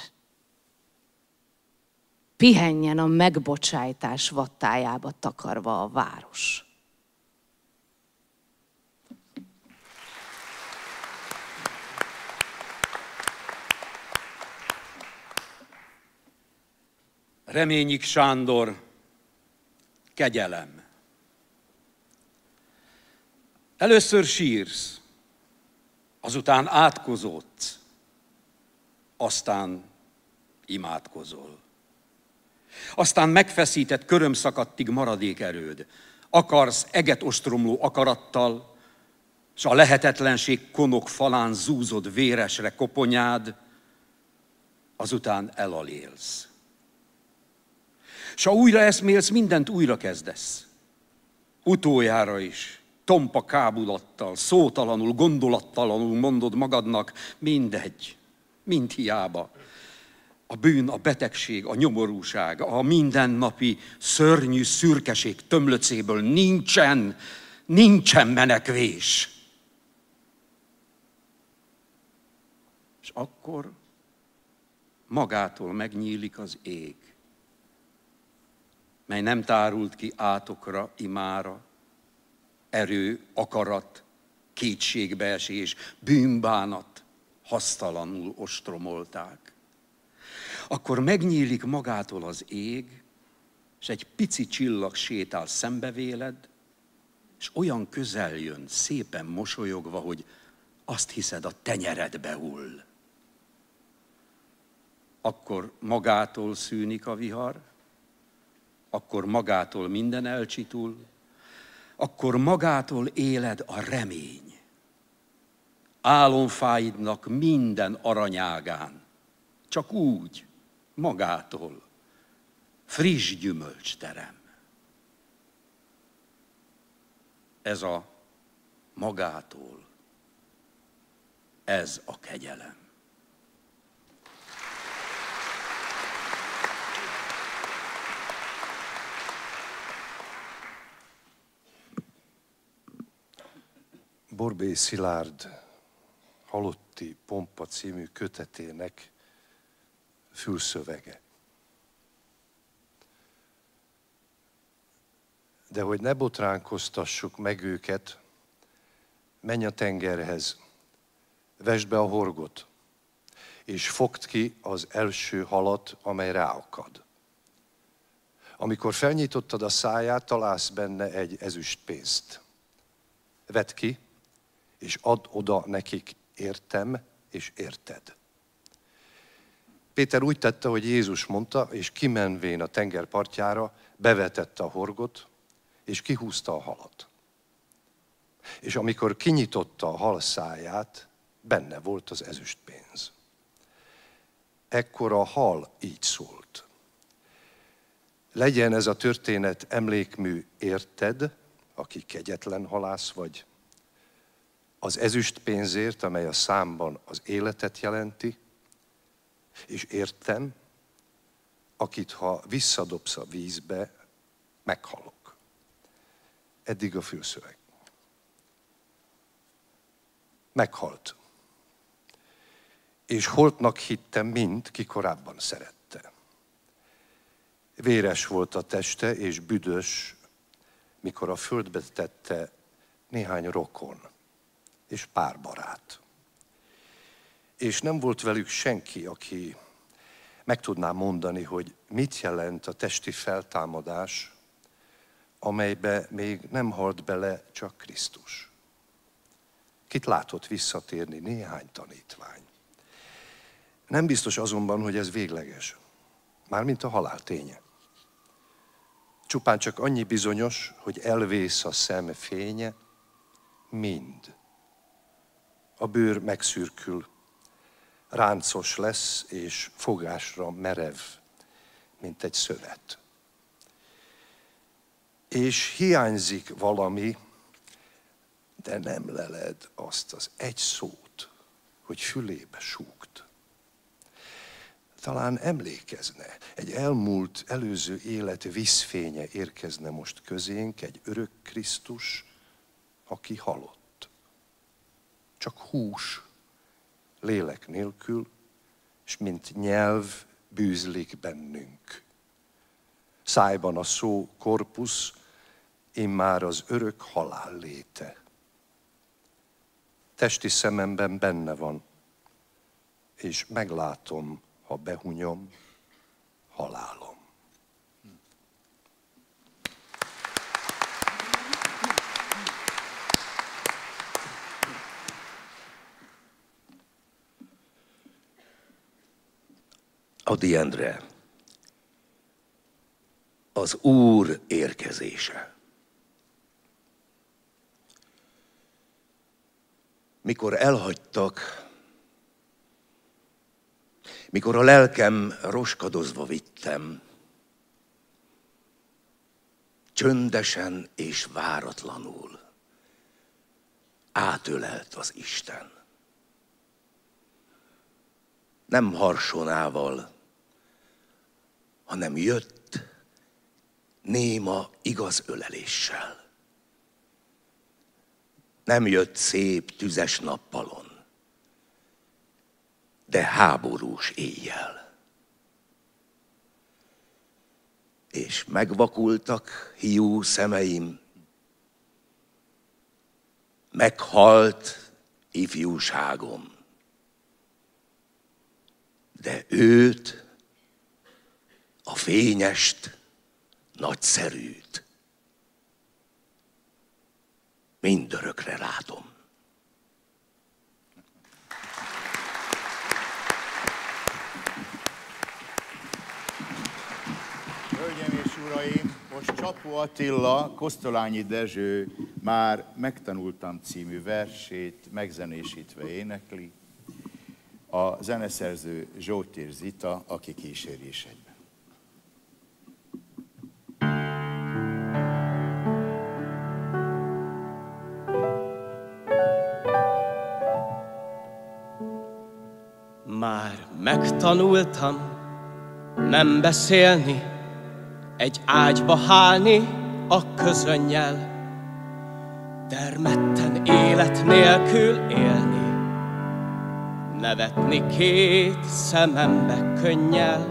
Pihenjen a megbocsájtás vattájába takarva a város. Reményik Sándor, kegyelem. Először sírsz, azután átkozódsz, aztán imádkozol. Aztán megfeszített körömszakadtig maradék erőd. Akarsz eget ostromló akarattal, s a lehetetlenség konok falán zúzod véresre koponyád, azután elalélsz. S ha újra eszmélsz, mindent újra kezdesz. Utoljára is. Tompa kábulattal, szótalanul, gondolattalanul mondod magadnak, mindegy, mind hiába. A bűn, a betegség, a nyomorúság, a mindennapi szörnyű szürkeség tömlöcéből nincsen, nincsen menekvés. És akkor magától megnyílik az ég, mely nem tárult ki átokra, imára, erő, akarat, kétségbeesés, bűnbánat hasztalanul ostromolták. Akkor megnyílik magától az ég, és egy pici csillag sétál szembe véled, és olyan közel jön, szépen mosolyogva, hogy azt hiszed, a tenyeredbe hull. Akkor magától szűnik a vihar, akkor magától minden elcsitul, akkor magától éled a remény. Álomfáidnak minden aranyágán, csak úgy, magától, friss gyümölcs terem. Ez a magától, ez a kegyelem. Borbély Szilárd Halotti Pompa című kötetének fülszövege. De hogy ne botránkoztassuk meg őket, menj a tengerhez, vesd be a horgot, és fogd ki az első halat, amely ráakad. Amikor felnyitottad a száját, találsz benne egy ezüstpénzt. Vedd ki, és add oda nekik, értem és érted. Péter úgy tette, hogy Jézus mondta, és kimenvén a tenger partjára, bevetette a horgot, és kihúzta a halat. És amikor kinyitotta a hal száját, benne volt az ezüstpénz. Ekkor a hal így szólt. Legyen ez a történet emlékmű, érted, aki kegyetlen halász vagy, az ezüstpénzért, amely a számban az életet jelenti, és értem, akit ha visszadobsz a vízbe, meghalok. Eddig a fülszöveg. Meghalt. És holtnak hittem mind, ki korábban szerette. Véres volt a teste, és büdös, mikor a földbe tette néhány rokon és pár barát. És nem volt velük senki, aki meg tudná mondani, hogy mit jelent a testi feltámadás, amelybe még nem halt bele csak Krisztus. Kit látott visszatérni? Néhány tanítvány. Nem biztos azonban, hogy ez végleges. Mármint a halál ténye. Csupán csak annyi bizonyos, hogy elvész a szem fénye, mind. A bőr megszürkül, ráncos lesz, és fogásra merev, mint egy szövet. És hiányzik valami, de nem leled azt az egy szót, hogy fülébe súgt. Talán emlékezne, egy elmúlt, előző élet vízfénye érkezne most közénk, egy örök Krisztus, aki halott. Csak hús, lélek nélkül, és mint nyelv bűzlik bennünk. Szájban a szó korpusz, immár az örök halál léte. Testi szememben benne van, és meglátom, ha behunyom, halálom. Adi Endre, az Úr érkezése. Mikor elhagytak, mikor a lelkem roskadozva vittem, csöndesen és váratlanul átölelt az Isten. Nem harsonával, hanem jött néma igaz öleléssel. Nem jött szép tüzes nappalon, de háborús éjjel. És megvakultak hiú szemeim, meghalt ifjúságom, de őt, a fényest, nagyszerűt mindörökre látom. Hölgyeim és uraim, most Csapó Attila, Kosztolányi Dezső Már megtanultam című versét megzenésítve énekli. A zeneszerző Zsótér Zita, aki kíséri is egyben. Már megtanultam nem beszélni, egy ágyba hálni a közönnyel, dermedten élet nélkül élni, nevetni két szemembe könnyel.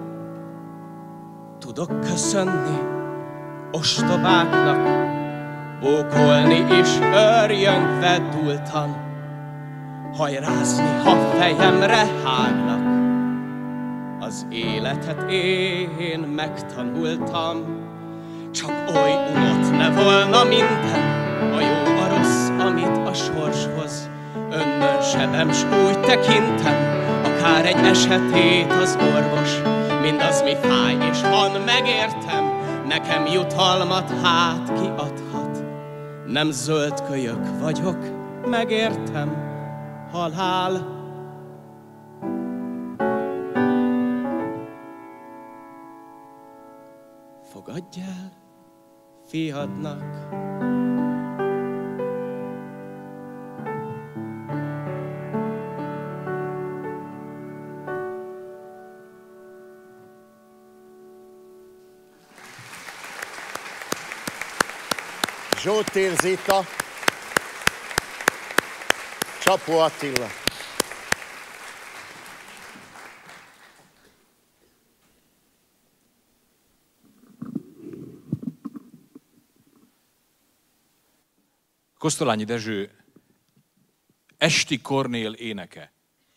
Tudok köszönni ostobáknak, ókolni is örjönkve dúltan, hajrázni, ha fejemre hágnak. Az életet én megtanultam, csak oly unott ne volna minden, a jó, a rossz, amit a sorshoz önnön sebem, s úgy tekintem, akár egy esetét az orvos, mindaz mi fáj, és van, megértem, nekem jutalmat hát kiadhat. Nem zöld kölyök vagyok, megértem, halál. Fogadj el fiadnak. Zsótér Zita, Csapó Attila. Kosztolányi Dezső, Esti Kornél éneke.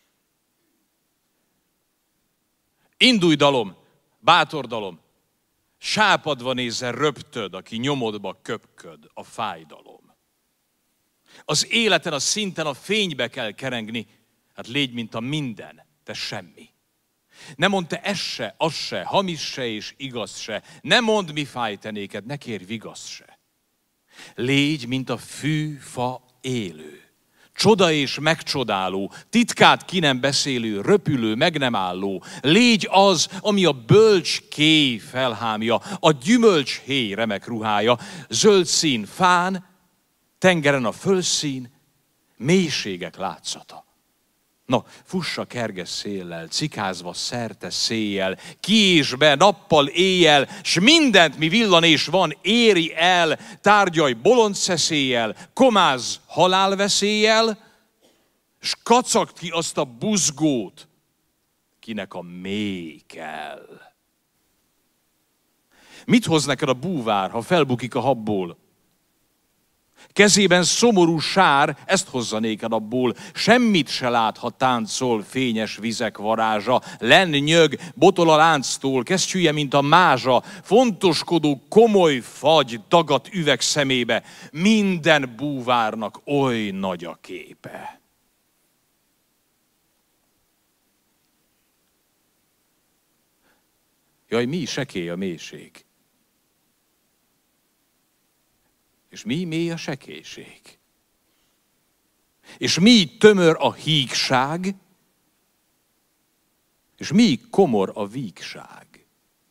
Indulj dalom, bátor dalom, sápadva nézzen röptöd, aki nyomodba köpköd, a fájdalom. Az életen, a szinten, a fénybe kell kerengni, hát légy, mint a minden, te semmi. Ne mondd te ez se, az se, hamis se és igaz se, ne mondd, mi fáj te néked, ne kérj vigasz se. Légy, mint a fű, fa élő, csoda és megcsodáló, titkát ki nem beszélő, röpülő, meg nem álló. Légy az, ami a bölcs kéj felhámja, a gyümölcs héj remek ruhája, zöld szín fán, tengeren a fölszín, mélységek látszata. No, fussa kerges széllel, cikázva szerte széjjel, ki és be, nappal, éjjel, s mindent, mi villan és van, éri el, tárgyalj bolond szeszéllyel, komáz halálveszéllyel, s kacagd ki azt a buzgót, kinek a mély kell. Mit hoz neked a búvár, ha felbukik a habból? Kezében szomorú sár, ezt hozza néked abból. Semmit se lát, ha táncol fényes vizek varázsa. Len nyög, botol a lánctól, kesztyűje, mint a mázsa. Fontoskodó, komoly fagy dagat üveg szemébe. Minden búvárnak oly nagy a képe. Jaj, mi sekély a mélység. És mi mély a sekélység? És mi tömör a hígság? És mi komor a vígság?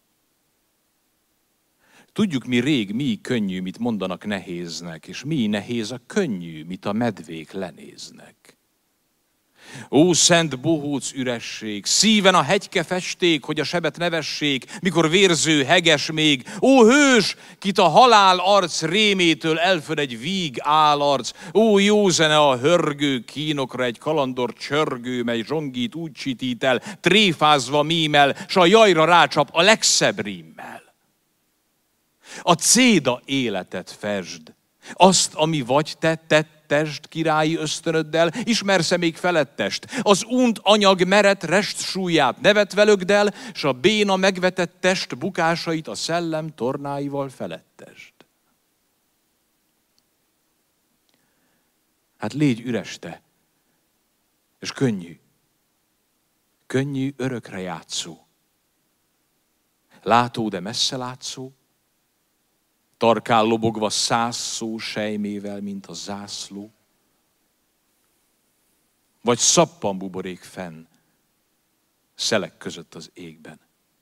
Tudjuk mi rég, mi könnyű, mit mondanak nehéznek, és mi nehéz a könnyű, mit a medvék lenéznek. Ó, szent bohóc üresség, szíven a hegyke festék, hogy a sebet ne vessék, mikor vérző, heges még. Ó, hős, kit a halál arc rémétől elföd egy víg állarc. Ó, jó zene a hörgő kínokra, egy kalandor csörgő, mely zsongít úgy csitít el, tréfázva mímel, s a jajra rácsap a legszebb rímmel. A céda életet fesd, azt, ami vagy te, tettesd királyi ösztönöddel, ismersz-e még felettest? Az unt anyag meret rest súlyát nevet velögdel, s a béna megvetett test bukásait a szellem tornáival felettesd. Hát légy üres te, és könnyű, könnyű örökre játszó. Látó, de messze látszó, tarkál lobogva száz szó sejmével, mint a zászló. Vagy szappan buborék fenn, szelek között az égben.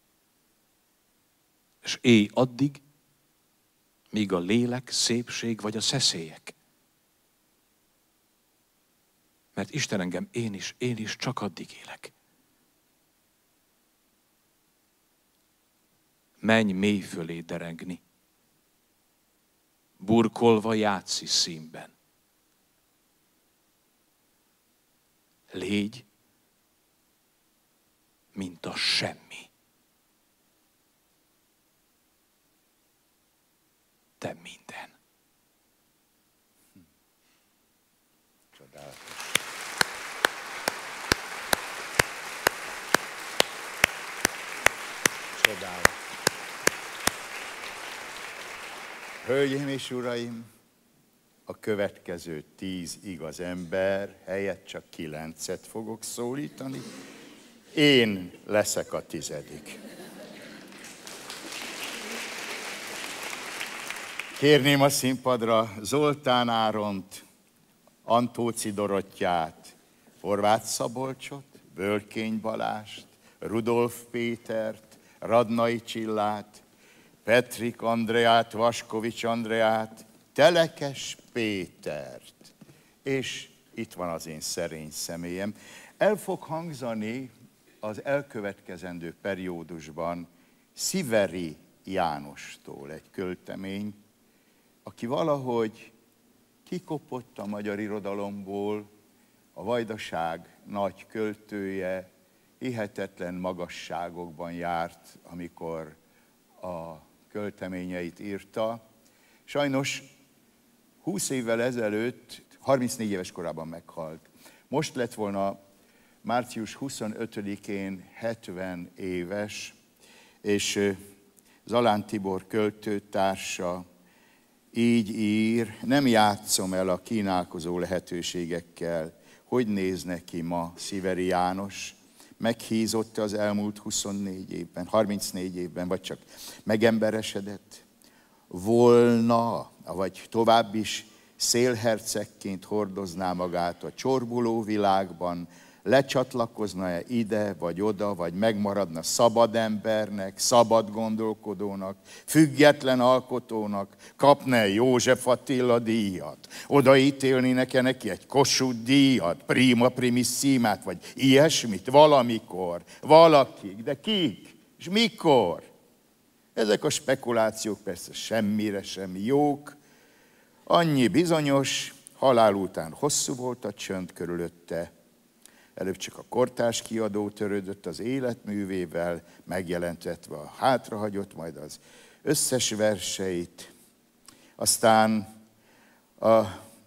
És élj addig, míg a lélek, szépség vagy a szeszélyek. Mert Isten engem, én is, én is csak addig élek. Menj mély fölé derengni, burkolva játszi színben. Légy, mint a semmi. Te minden. Csodálatos. Csodálatos. Hölgyeim és uraim, a következő tíz igaz ember helyett csak kilencet fogok szólítani. Én leszek a tizedik. Kérném a színpadra Zoltán Áront, Antóci Dorottyát, Horváth Szabolcsot, Völkény Balást, Rudolf Pétert, Radnai Csillát, Petrik Andreát, Vaskovics Andreát, Telekes Pétert. És itt van az én szerény személyem. El fog hangzani az elkövetkezendő periódusban Sziveri Jánostól egy költemény, aki valahogy kikopott a magyar irodalomból, a vajdaság nagy költője, hihetetlen magasságokban járt, amikor a költeményeit írta. Sajnos húsz évvel ezelőtt, harmincnégy éves korában meghalt. Most lett volna március huszonötödikén hetven éves, és Zalán Tibor költőtársa így ír: nem játszom el a kínálkozó lehetőségekkel, hogy néz neki ma Sziveri János, meghízott az elmúlt huszonnégy évben, harmincnégy évben, vagy csak megemberesedett? Volna, vagy tovább is szélhercegként hordozná magát a csorbuló világban, lecsatlakozna-e ide vagy oda, vagy megmaradna szabad embernek, szabad gondolkodónak, független alkotónak, kapna József Attila díjat, odaítélnének-e neki egy Kossuth díjat, prima primisssimát, vagy ilyesmit valamikor, valakik, de kik, és mikor? Ezek a spekulációk persze semmire sem jók. Annyi bizonyos, halál után hosszú volt a csönd körülötte. Előbb csak a kortárs kiadó törődött az életművével, megjelentetve a hátrahagyott, majd az összes verseit. Aztán a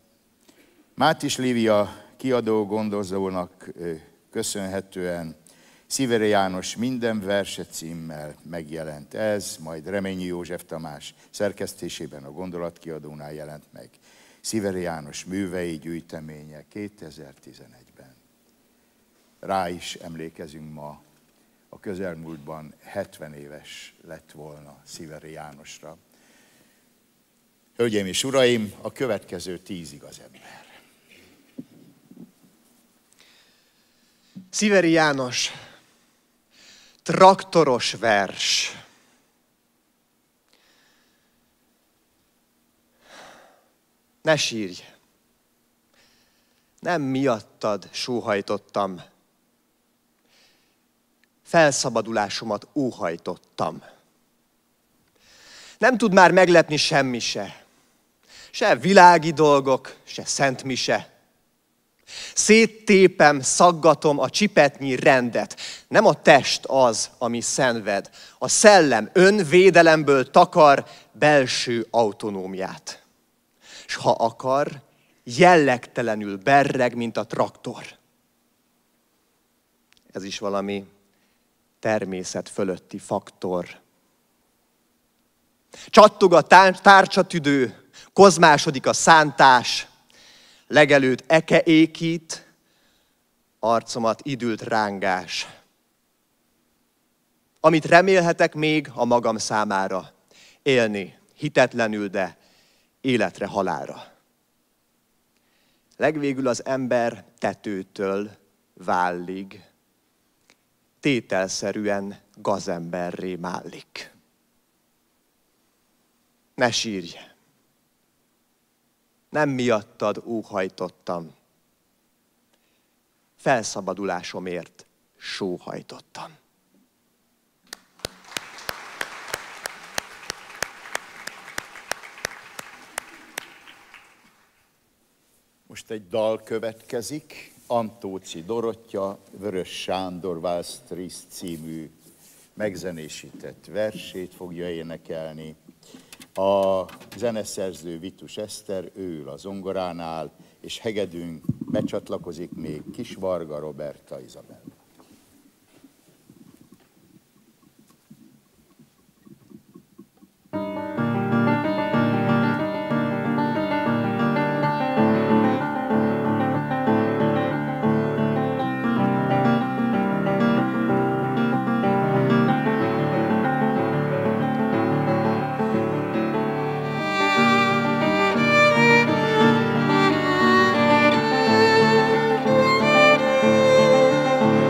Mátis Lívia kiadó gondozónak köszönhetően Sziveri János minden verse címmel megjelent ez, majd Reményi József Tamás szerkesztésében a Gondolatkiadónál jelent meg Sziveri János művei gyűjteménye kétezer-tizenegyben. Rá is emlékezünk ma, a közelmúltban hetven éves lett volna Sziveri Jánosra. Hölgyeim és uraim, a következő tíz igazember. Sziveri János, traktoros vers. Ne sírj! Nem miattad sóhajtottam. Felszabadulásomat óhajtottam. Nem tud már meglepni semmi se. Se világi dolgok, se szent mise. Széttépem, szaggatom a csipetnyi rendet. Nem a test az, ami szenved. A szellem önvédelemből takar belső autonómiát. S ha akar, jellegtelenül berreg, mint a traktor. Ez is valami természet fölötti faktor. Csattog a tárcsatüdő, kozmásodik a szántás, legelőtt eke ékít, arcomat idült rángás. Amit remélhetek még a magam számára, élni hitetlenül, de életre halálra. Legvégül az ember tetőtől vállig, tételszerűen gazemberré málik. Ne sírj! Nem miattad óhajtottam, felszabadulásomért sóhajtottam. Most egy dal következik, Antóci Dorottya, Vörös Sándor Válsz Triszt című megzenésített versét fogja énekelni. A zeneszerző Vitus Eszter, ő ül a zongoránál, és hegedűnk becsatlakozik még Kis Varga Roberta Izabella. Thank you.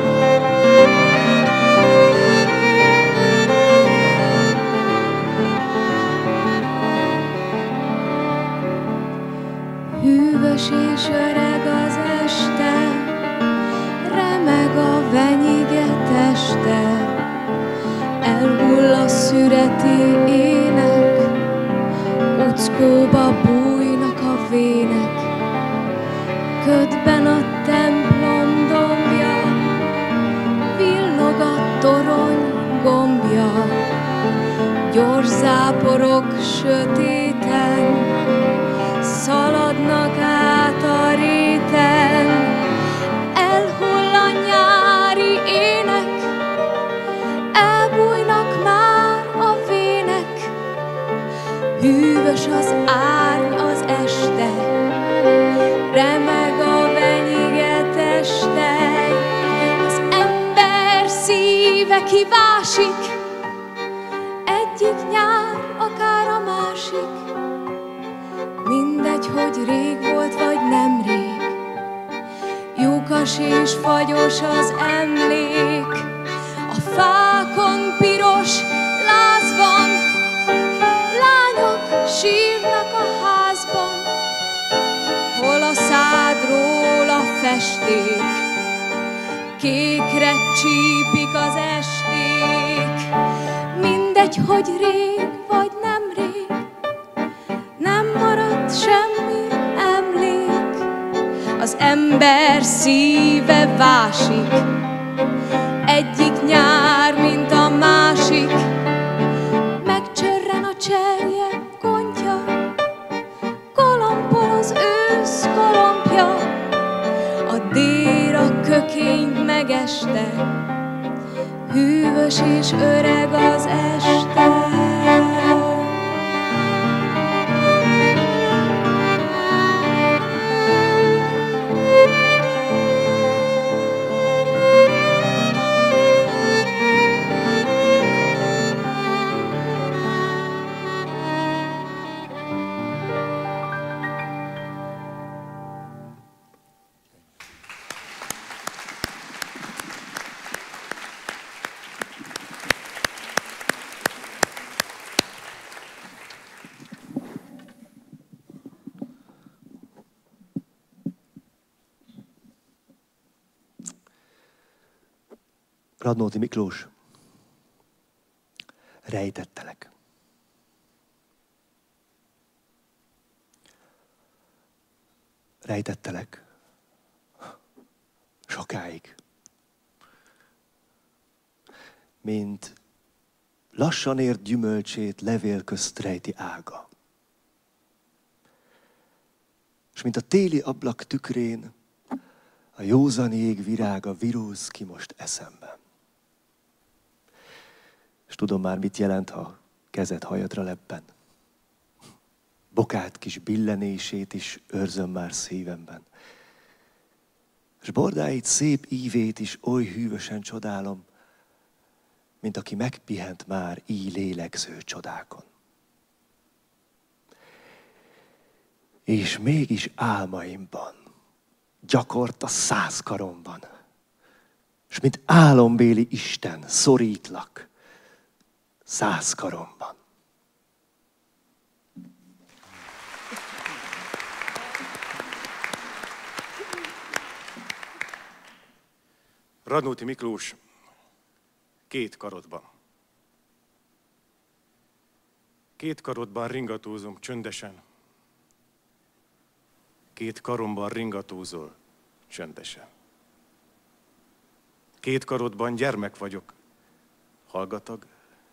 Zúg a torony gombja, gyors záporok sötéten, szaladnak át a réten, elhull a nyári ének, elbújnak már a vének, hűvös az árny az este, remeg a venyiget este, az ember szíve kivásik, egyik nyár, akár a másik, mindegy, hogy rég volt, vagy nem rég, lyukas és fagyos az emlék, a fákon piros láz van, lányok sírnak a házban, hol a szádról a festék, kékre csípik az esték, mindegy, hogy rég vagy nem rég, nem maradt semmi emlék, az ember szíve vásik, egyik nyár, mint a másik, megcsörren a cserje gontja, kolompol az ősz kolompja, a dél a kökényt megeste, hűvös és öreg az este. Radnóti Miklós, rejtettelek. Rejtettelek. Sokáig. Mint lassan ért gyümölcsét levél közt rejti ága. És mint a téli ablak tükrén a józan jég virága virúz ki most eszemben. És tudom már, mit jelent, ha kezed hajadra lebben. Bokát kis billenését is őrzöm már szívemben. És bordáit szép ívét is oly hűvösen csodálom, mint aki megpihent már így lélegző csodákon. És mégis álmaimban gyakort a száz karomban, és mint álombéli Isten szorítlak száz karomban. Radnóti Miklós, két karodban. Két karodban ringatózom csöndesen. Két karomban ringatózol csöndesen. Két karodban gyermek vagyok, hallgatag.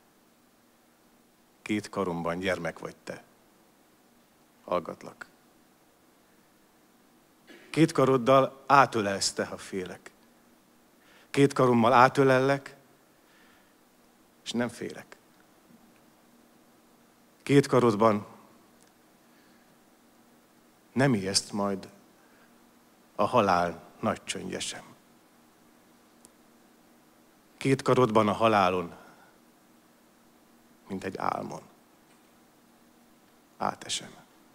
Két karomban gyermek vagy te, hallgatlak. Két karoddal átölelsz te, ha félek. Két karommal átölellek, és nem félek. Két karodban nem ijeszt majd a halál nagy csöndje sem. Két karodban a halálon, mint egy álmon. Átesem.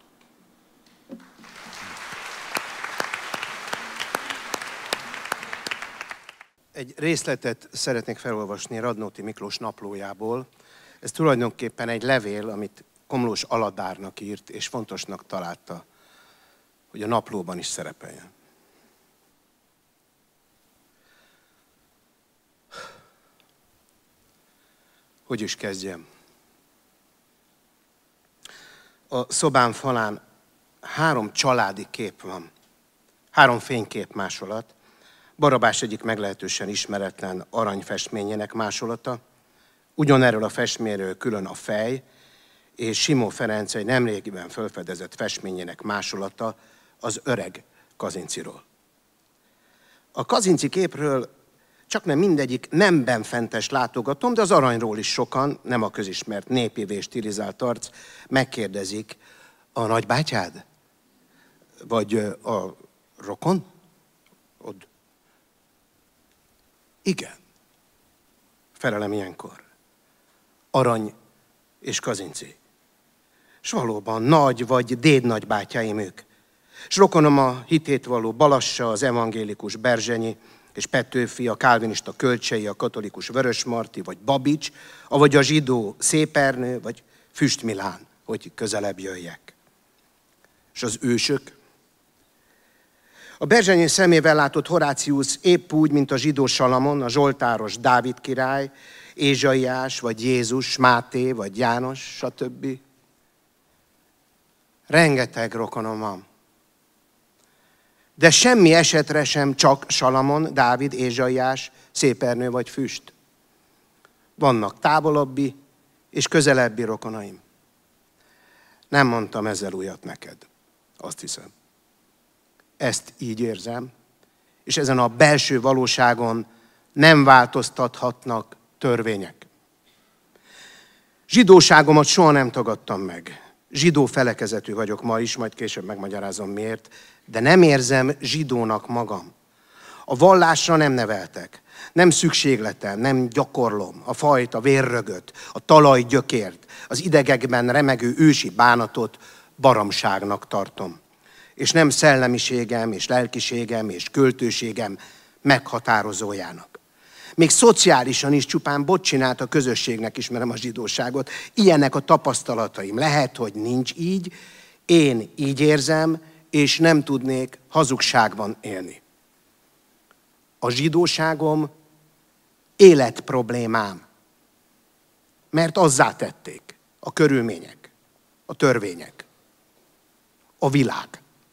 Egy részletet szeretnék felolvasni Radnóti Miklós naplójából. Ez tulajdonképpen egy levél, amit Komlós Aladárnak írt, és fontosnak találta, hogy a naplóban is szerepeljen. Hogy is kezdjem? A szobám falán három családi kép van. Három fénykép másolat. Barabás egyik meglehetősen ismeretlen aranyfestményének másolata. Ugyanerről a festményről külön a fej, és Simó Ferenc egy nemrégiben felfedezett festményének másolata az öreg Kazinciról. A Kazinci képről csak nem mindegyik nemben fentes látogatom, de az aranyról is sokan, nem a közismert népévé stilizált arc, megkérdezik, a nagybátyád? Vagy a rokon? Od. Igen. Felelem ilyenkor. Arany és Kazinci. S valóban nagy vagy dédnagybátyáim ők. S rokonom a hitét való Balassa, az evangélikus Berzsenyi, és Petőfi, a kálvinista Kölcsei, a katolikus Vörösmarty, vagy Babics, avagy a zsidó Szépernő, vagy Füst Milán, hogy közelebb jöjjek. És az ősök? A Berzsenyi szemével látott Horácius épp úgy, mint a zsidó Salamon, a zsoltáros Dávid király, Ézsaiás, vagy Jézus, Máté, vagy János, stb. Rengeteg rokonom van. De semmi esetre sem csak Salamon, Dávid, Ézsaiás, Szépernő vagy Füst. Vannak távolabbi és közelebbi rokonaim. Nem mondtam ezzel újat neked, azt hiszem. Ezt így érzem, és ezen a belső valóságon nem változtathatnak törvények. Zsidóságomat soha nem tagadtam meg. Zsidó felekezetű vagyok ma is, majd később megmagyarázom miért, de nem érzem zsidónak magam. A vallásra nem neveltek, nem szükségletem, nem gyakorlom a fajt, a vérrögöt, a talajgyökért, az idegekben remegő ősi bánatot baromságnak tartom. És nem szellemiségem, és lelkiségem, és költőségem meghatározójának. Még szociálisan is csupán bot csinált a közösségnek ismerem a zsidóságot. Ilyenek a tapasztalataim. Lehet, hogy nincs így, én így érzem, és nem tudnék hazugságban élni. A zsidóságom életproblémám, mert azzá tették a körülmények, a törvények, a világ.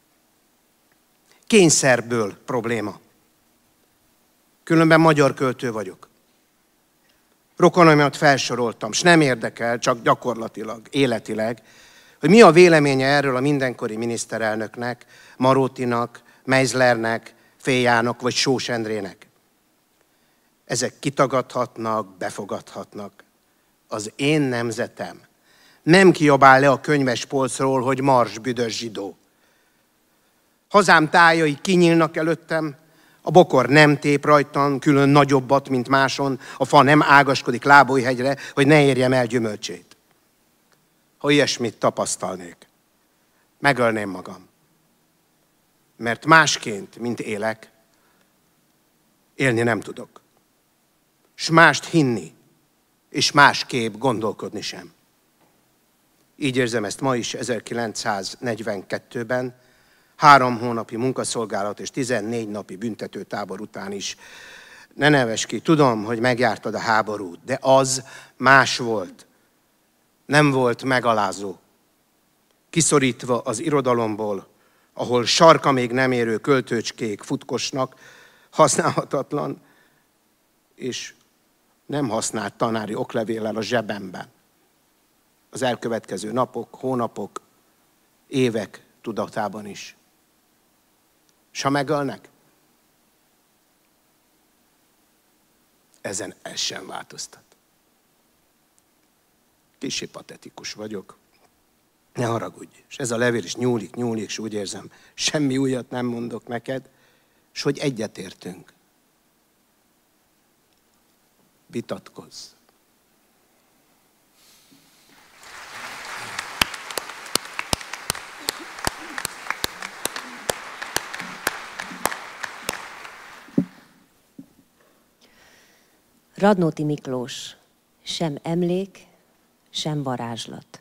Kényszerből probléma. Különben magyar költő vagyok. Rokonaimat felsoroltam, s nem érdekel, csak gyakorlatilag, életileg, hogy mi a véleménye erről a mindenkori miniszterelnöknek, Marótinak, Meizlernek, Féjának vagy Sós Endrének. Ezek kitagadhatnak, befogadhatnak. Az én nemzetem nem kiabál le a könyves polcról, hogy mars büdös zsidó. Hazám tájai kinyílnak előttem, a bokor nem tép rajtam, külön nagyobbat, mint máson, a fa nem ágaskodik Lábújhegyre, hogy ne érjem el gyümölcsét. Ha ilyesmit tapasztalnék, megölném magam. Mert másként, mint élek, élni nem tudok. S mást hinni, és másképp gondolkodni sem. Így érzem ezt ma is, ezerkilencszáznegyvenkettőben, három hónapi munkaszolgálat és tizennégy napi büntetőtábor után is. Ne neves ki, tudom, hogy megjártad a háborút, de az más volt. Nem volt megalázó. Kiszorítva az irodalomból, ahol sarka még nem érő költőcskék futkosnak, használhatatlan, és nem használt tanári oklevéllel a zsebemben. Az elkövetkező napok, hónapok, évek tudatában is. S ha megölnek? Ezen ez sem változtat. Kissé patetikus vagyok. Ne haragudj. És ez a levél is nyúlik, nyúlik, és úgy érzem, semmi újat nem mondok neked, és hogy egyetértünk. Vitatkozz. Radnóti Miklós, sem emlék, sem varázslat.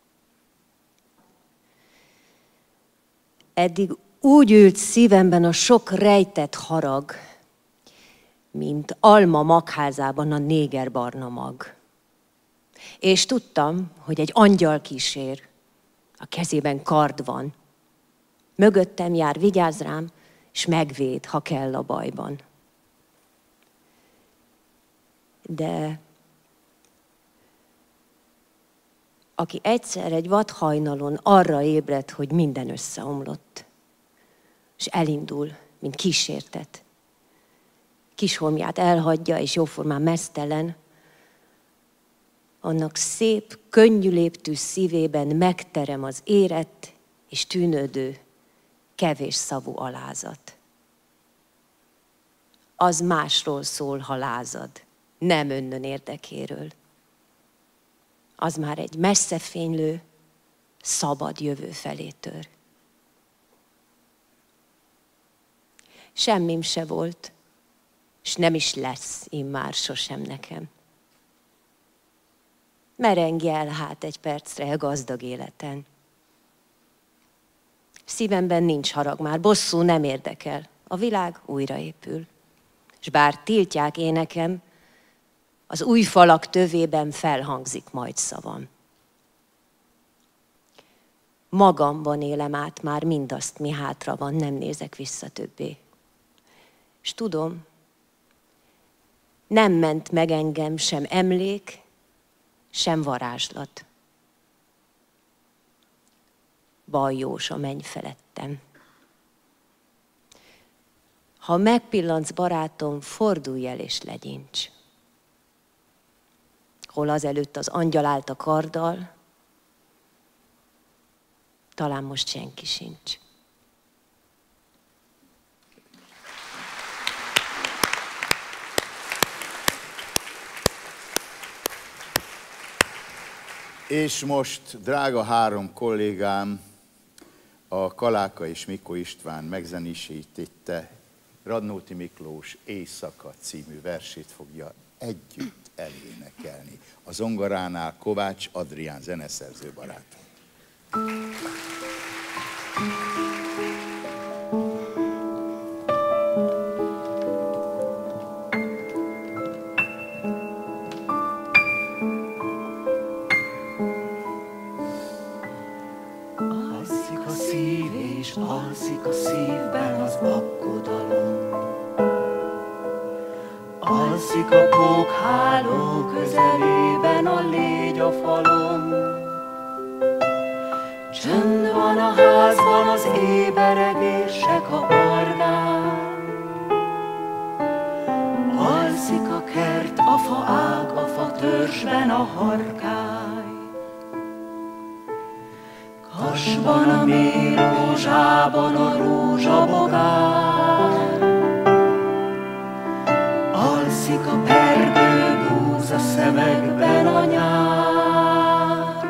Eddig úgy ült szívemben a sok rejtett harag, mint alma magházában a négerbarna mag. És tudtam, hogy egy angyal kísér, a kezében kard van. Mögöttem jár, vigyáz rám, és megvéd, ha kell a bajban. De aki egyszer egy vadhajnalon arra ébred, hogy minden összeomlott, és elindul, mint kísértet, kisholmját elhagyja, és jóformán meztelen, annak szép, könnyű léptű szívében megterem az érett és tűnődő, kevés szavú alázat. Az másról szól, ha lázad, nem önnön érdekéről. Az már egy messzefénylő, szabad jövő felé tör. Semmim se volt, és nem is lesz immár sosem nekem. Merengj el hát egy percre a gazdag életen. Szívemben nincs harag már, bosszú nem érdekel. A világ újraépül. És bár tiltják énekem, az új falak tövében felhangzik majd szavam. Magamban élem át már mindazt, mi hátra van, nem nézek vissza többé. És tudom, nem ment meg engem sem emlék, sem varázslat. Bajós a menny felettem. Ha megpillantsz, barátom, fordulj el és legyincs. Hol azelőtt az angyal állt a karddal, talán most senki sincs. És most, drága három kollégám, a Kaláka és Mikó István megzenésítette Radnóti Miklós Éjszaka című versét fogja együtt elénekelni. A zongoránál Kovács Adrián zeneszerző barátom. Alszik a szív és alszik a szívben az aggodalom. Alszik a pókháló közelében a légy a falon. Csönd van a házban, az éberegések a barnán. Alszik a kert, a faág, a fa törzsben a harkály. Kasban a mély rózsában a rózsabogár. Alszik a perdő búza szemekben a nyár.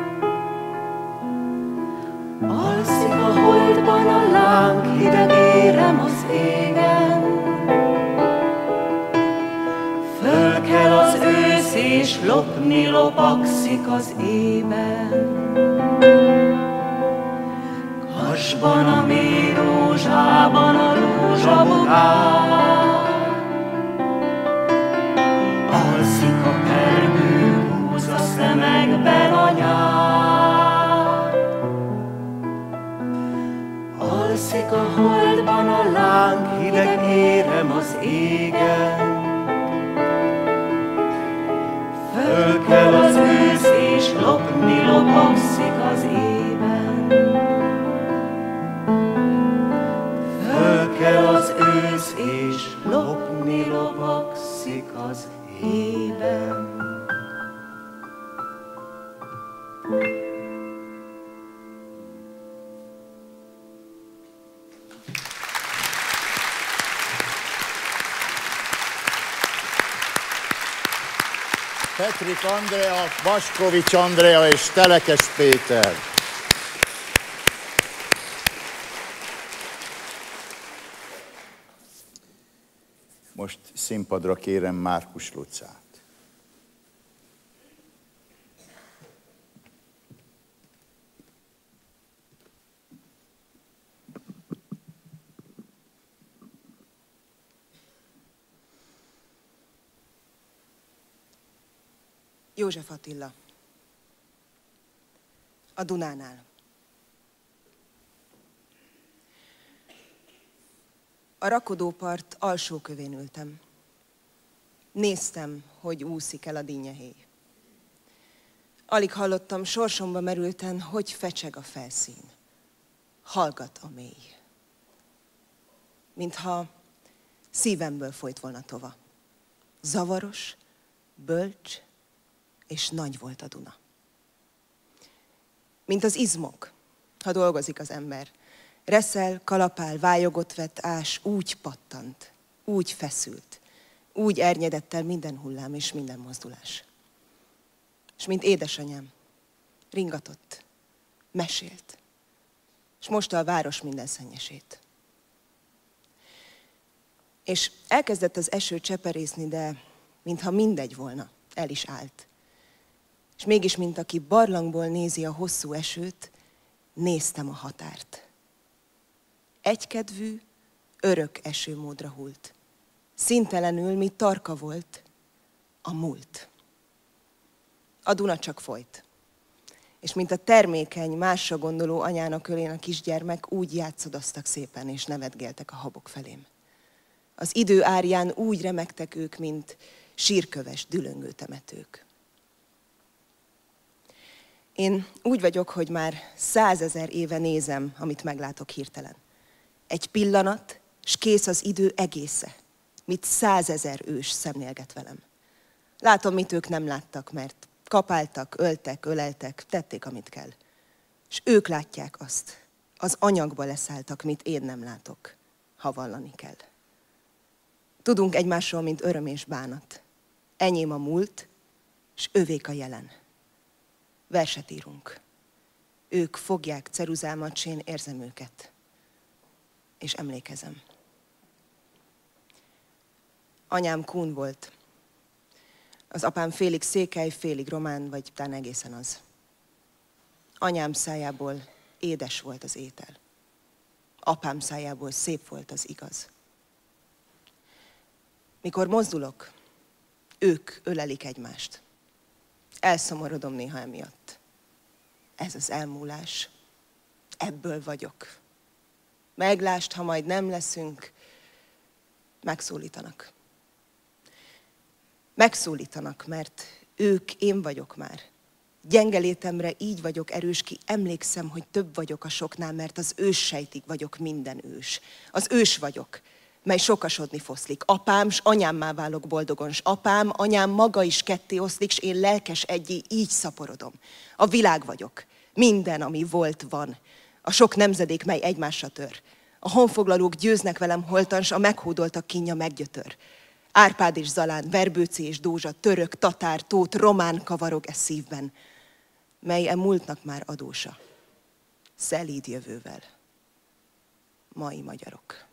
Alszik a holdban a láng, hideg érem az égen. Fölkel az ősz és lopni lopakszik az ében. Kasban a mély rózsában a rózsabogár. Alszik a perdő búza szemekben a nyár. Alszik a holdban a láng, hideg érem az égen. Fölkel az ősz és lopni lopakszik az ében. Fölkel az ősz és lopni lopakszik az ében. Petrik Andrea, Vaskovics Andrea és Telekes Péter. Most színpadra kérem Márkus Lucát. József Attila. A Dunánál. A rakodópart alsó kövén ültem. Néztem, hogy úszik el a dinnyehéj. Alig hallottam, sorsomba merülten, hogy fecseg a felszín. Hallgat a mély. Mintha szívemből folyt volna tova. Zavaros, bölcs és nagy volt a Duna. Mint az izmok, ha dolgozik az ember. Reszel, kalapál, vályogot vett ás, úgy pattant, úgy feszült, úgy ernyedett el minden hullám és minden mozdulás. És mint édesanyám, ringatott, mesélt, és mosta a város minden szennyesét. És elkezdett az eső cseperészni, de mintha mindegy volna, el is állt. És mégis, mint aki barlangból nézi a hosszú esőt, néztem a határt. Egykedvű, örök esőmódra hult. Színtelenül, mi tarka volt, a múlt. A Duna csak folyt. És mint a termékeny, másra gondoló anyának ölén a kisgyermek, úgy játszodoztak szépen, és nevetgéltek a habok felém. Az idő árján úgy remegtek ők, mint sírköves, dülöngő temetők. Én úgy vagyok, hogy már százezer éve nézem, amit meglátok hirtelen. Egy pillanat, s kész az idő egésze, mit százezer ős szemlélget velem. Látom, mit ők nem láttak, mert kapáltak, öltek, öleltek, tették, amit kell. És ők látják azt, az anyagba leszálltak, mit én nem látok, ha vallani kell. Tudunk egymásról, mint öröm és bánat. Enyém a múlt, s övék a jelen. Verset írunk. Ők fogják ceruzámat, s én érzem őket. És emlékezem. Anyám kún volt. Az apám félig székely, félig román, vagy talán egészen az. Anyám szájából édes volt az étel. Apám szájából szép volt az igaz. Mikor mozdulok, ők ölelik egymást. Elszomorodom néha emiatt. Ez az elmúlás. Ebből vagyok. Meglást, ha majd nem leszünk, megszólítanak. Megszólítanak, mert ők én vagyok már. Gyenge létemre így vagyok erős, ki emlékszem, hogy több vagyok a soknál, mert az őssejtig vagyok minden ős. Az ős vagyok, mely sokasodni foszlik. Apám s anyámmá válok boldogon, s apám, anyám maga is ketté oszlik, s én lelkes egyé így szaporodom. A világ vagyok. Minden, ami volt, van. A sok nemzedék, mely egymásra tör. A honfoglalók győznek velem holtan, s a meghódoltak kínja meggyötör. Árpád és Zalán, Verbőci és Dózsa, török, tatár, tót, román kavarog e szívben, mely e múltnak már adósa. Szelíd jövővel. Mai magyarok.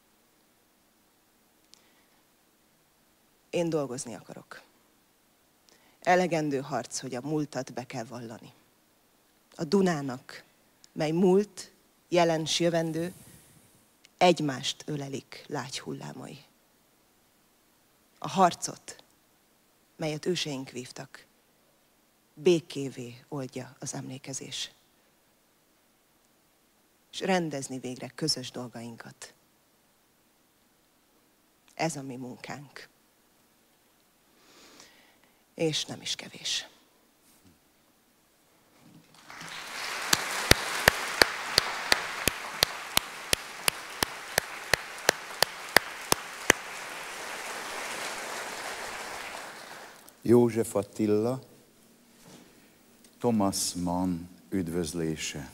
Én dolgozni akarok. Elegendő harc, hogy a múltat be kell vallani. A Dunának, mely múlt, jelen s jövendő, egymást ölelik lágy hullámai. A harcot, melyet őseink vívtak, békévé oldja az emlékezés. És rendezni végre közös dolgainkat. Ez a mi munkánk. És nem is kevés. József Attila, Thomas Mann üdvözlése.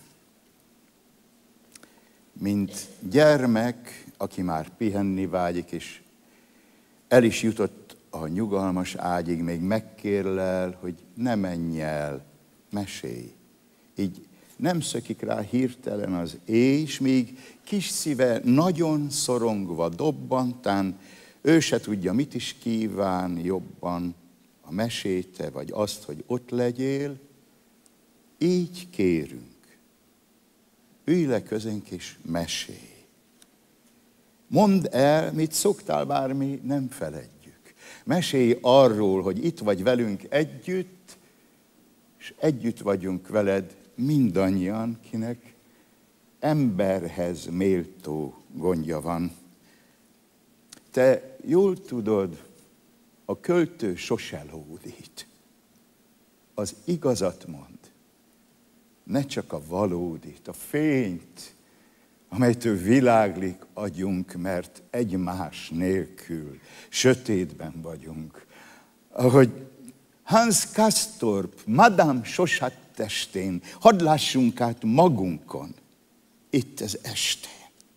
Mint gyermek, aki már pihenni vágyik, és el is jutott a nyugalmas ágyig, még megkérlel, hogy ne menj el, mesélj. Így nem szökik rá hirtelen az éj, s míg kis szíve nagyon szorongva dobbantán, ő se tudja, mit is kíván jobban, a meséte, vagy azt, hogy ott legyél, így kérünk. Ülj le közénk és mesélj. Mondd el, mit szoktál, bár mi nem feledjük. Mesélj arról, hogy itt vagy velünk együtt, és együtt vagyunk veled mindannyian, kinek emberhez méltó gondja van. Te jól tudod, A költő sose lódít. Az igazat mond. Ne csak a valódit, a fényt, amelytől világlik agyunk, mert egymás nélkül sötétben vagyunk. Ahogy Hans Castorp, Madame Sosat testén, hadd lássunk át magunkon, itt az este.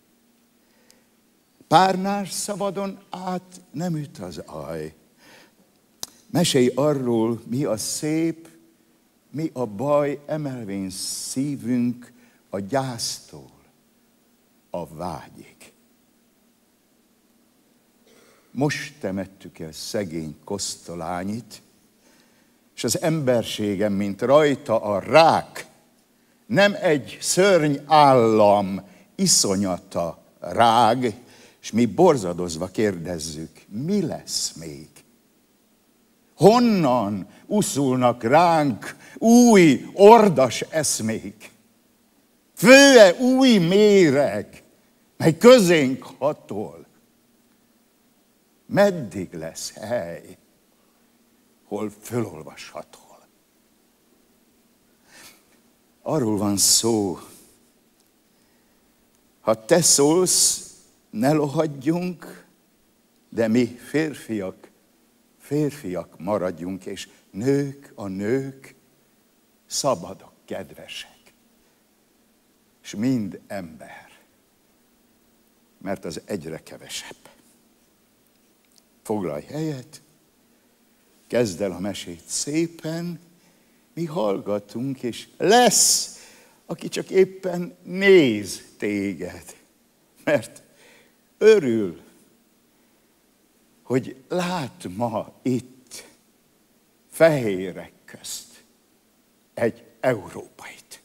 Párnás szabadon át nem üt az aj. Mesélj arról, mi a szép, mi a baj, emelvén szívünk a gyásztól a vágyig. Most temettük el szegény kosztolányit, és az emberségem, mint rajta a rák, nem egy szörny állam iszonyata rág, és mi borzadozva kérdezzük, mi lesz még? Honnan uszulnak ránk új ordas eszmék? Fő-e új méreg, mely közénk hatol? Meddig lesz hely, hol fölolvashatol? Arról van szó, ha te szólsz, ne lohadjunk, de mi férfiak, férfiak maradjunk, és nők, a nők szabadok, kedvesek. És mind ember, mert az egyre kevesebb. Foglalj helyet, kezd el a mesét szépen, mi hallgatunk, és lesz, aki csak éppen néz téged, mert örül, hogy lát ma itt fehérek közt egy európait.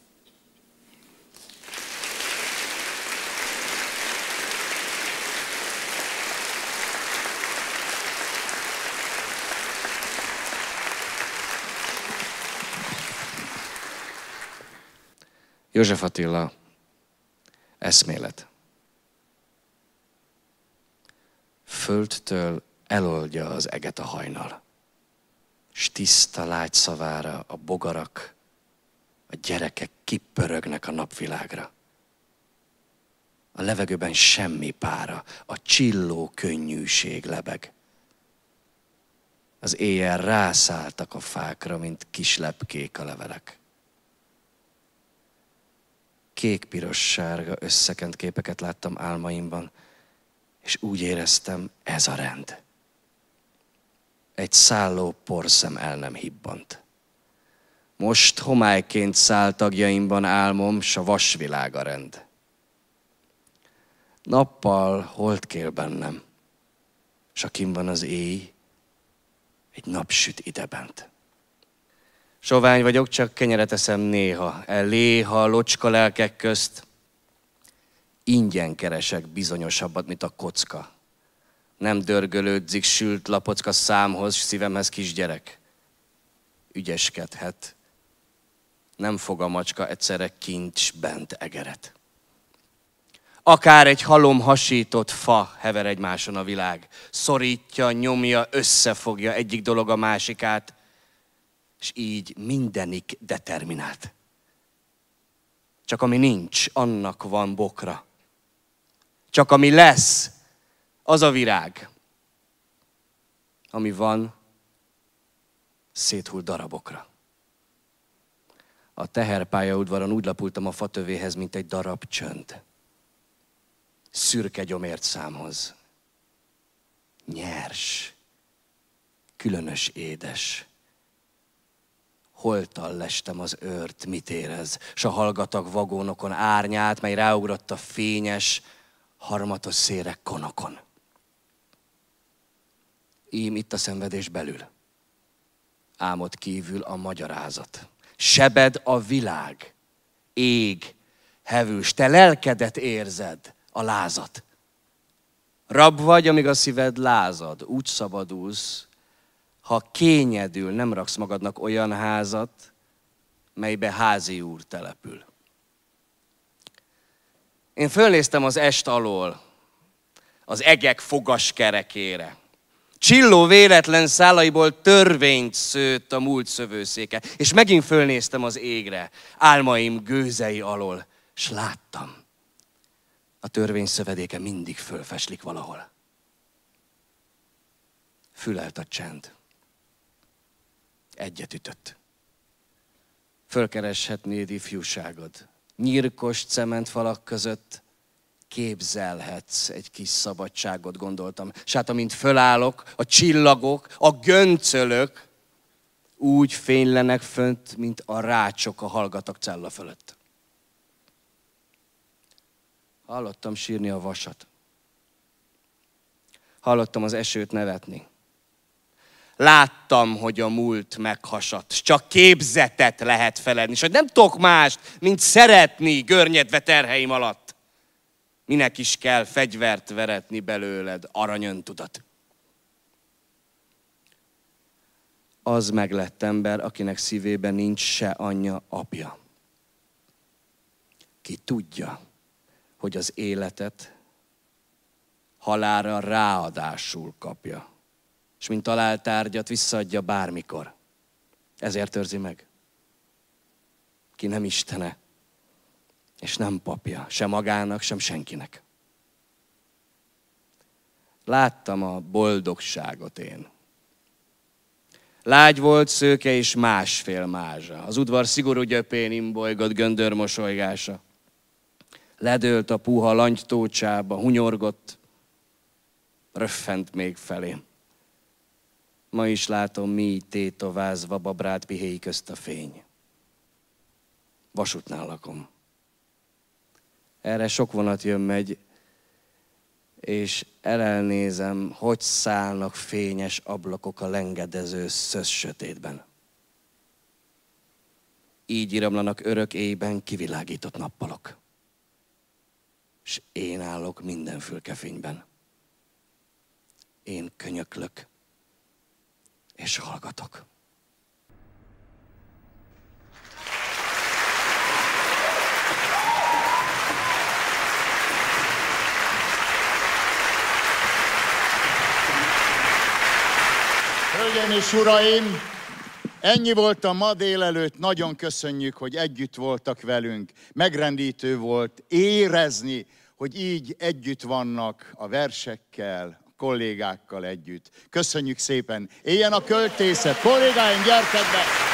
József Attila, eszmélet. Földtől eloldja az eget a hajnal, s tiszta lágy szavára a bogarak, a gyerekek kipörögnek a napvilágra. A levegőben semmi pára, a csilló könnyűség lebeg. Az éjjel rászálltak a fákra, mint kis lepkék a levelek. Kék-piros-sárga összekent képeket láttam álmaimban, és úgy éreztem, ez a rend. Egy szálló porszem el nem hibbant. Most homályként száll tagjaimban álmom, s a vasvilág a rend. Nappal holt kél bennem, s akin van az éj, egy nap süt idebent. Sovány vagyok, csak kenyeret eszem néha, eléha locska lelkek közt. Ingyen keresek bizonyosabbat, mint a kocka. Nem dörgölődzik sült lapocka számhoz, s szívemhez kisgyerek. Ügyeskedhet. Nem fog a macska egyszerre kint s bent egeret. Akár egy halom hasított fa hever egymáson a világ. Szorítja, nyomja, összefogja egyik dolog a másikát, és így mindenik determinált. Csak ami nincs, annak van bokra. Csak ami lesz, az a virág. Ami van, széthull darabokra. A teherpályaudvaron úgy lapultam a fatövéhez, mint egy darab csönd. Szürke gyomért számhoz. Nyers, különös édes. Holtal lestem az őrt, mit érez, s a hallgatag vagónokon árnyát, mely ráugrott a fényes, harmatos szérek konokon. Ím itt a szenvedés belül. Álmod kívül a magyarázat. Sebed a világ, ég, hevős, te lelkedet érzed, a lázat. Rab vagy, amíg a szíved lázad, úgy szabadulsz, ha kényedül nem raksz magadnak olyan házat, melybe házi úr települ. Én fölnéztem az est alól, az egek fogaskerekére. Csilló véletlen szálaiból törvényt szőtt a múlt szövőszéke. És megint fölnéztem az égre, álmaim gőzei alól, s láttam, a törvény szövedéke mindig fölfeslik valahol. Fülelt a csend. Egyet ütött. Fölkereshetnéd ifjúságod. Nyírkos cementfalak között képzelhetsz egy kis szabadságot, gondoltam. S hát amint fölállok, a csillagok, a göncölök úgy fénylenek fönt, mint a rácsok a hallgatag cella fölött. Hallottam sírni a vasat. Hallottam az esőt nevetni. Láttam, hogy a múlt meghasadt, s csak képzetet lehet feledni, és hogy nem tudok mást, mint szeretni görnyedve terheim alatt. Minek is kell fegyvert veretni belőled, aranyöntudat. Az meglett ember, akinek szívében nincs se anyja, apja. Ki tudja, hogy az életet halálra ráadásul kapja. És mint talált tárgyat visszaadja bármikor. Ezért őrzi meg. Ki nem istene, és nem papja, sem magának, sem senkinek. Láttam a boldogságot én. Lágy volt szőke és másfél mázsa. Az udvar szigorú gyöpén imbolygott göndör mosolygása. Ledőlt a puha langytócsába, hunyorgott, röffent még felé. Ma is látom, mi tétovázva babrát pihéi közt a fény. Vasútnál lakom. Erre sok vonat jön-megy, és elelnézem, hogy szállnak fényes ablakok a lengedező szösz sötétben. Így iramlanak örök éjben kivilágított nappalok. S én állok minden fülkefényben. Én könyöklök, és hallgatok. Hölgyeim és uraim, ennyi volt a ma délelőtt. Nagyon köszönjük, hogy együtt voltak velünk. Megrendítő volt érezni, hogy így együtt vannak a versekkel, a kollégákkal együtt. Köszönjük szépen. Éljen a költészet! Kollégáim, gyertek be!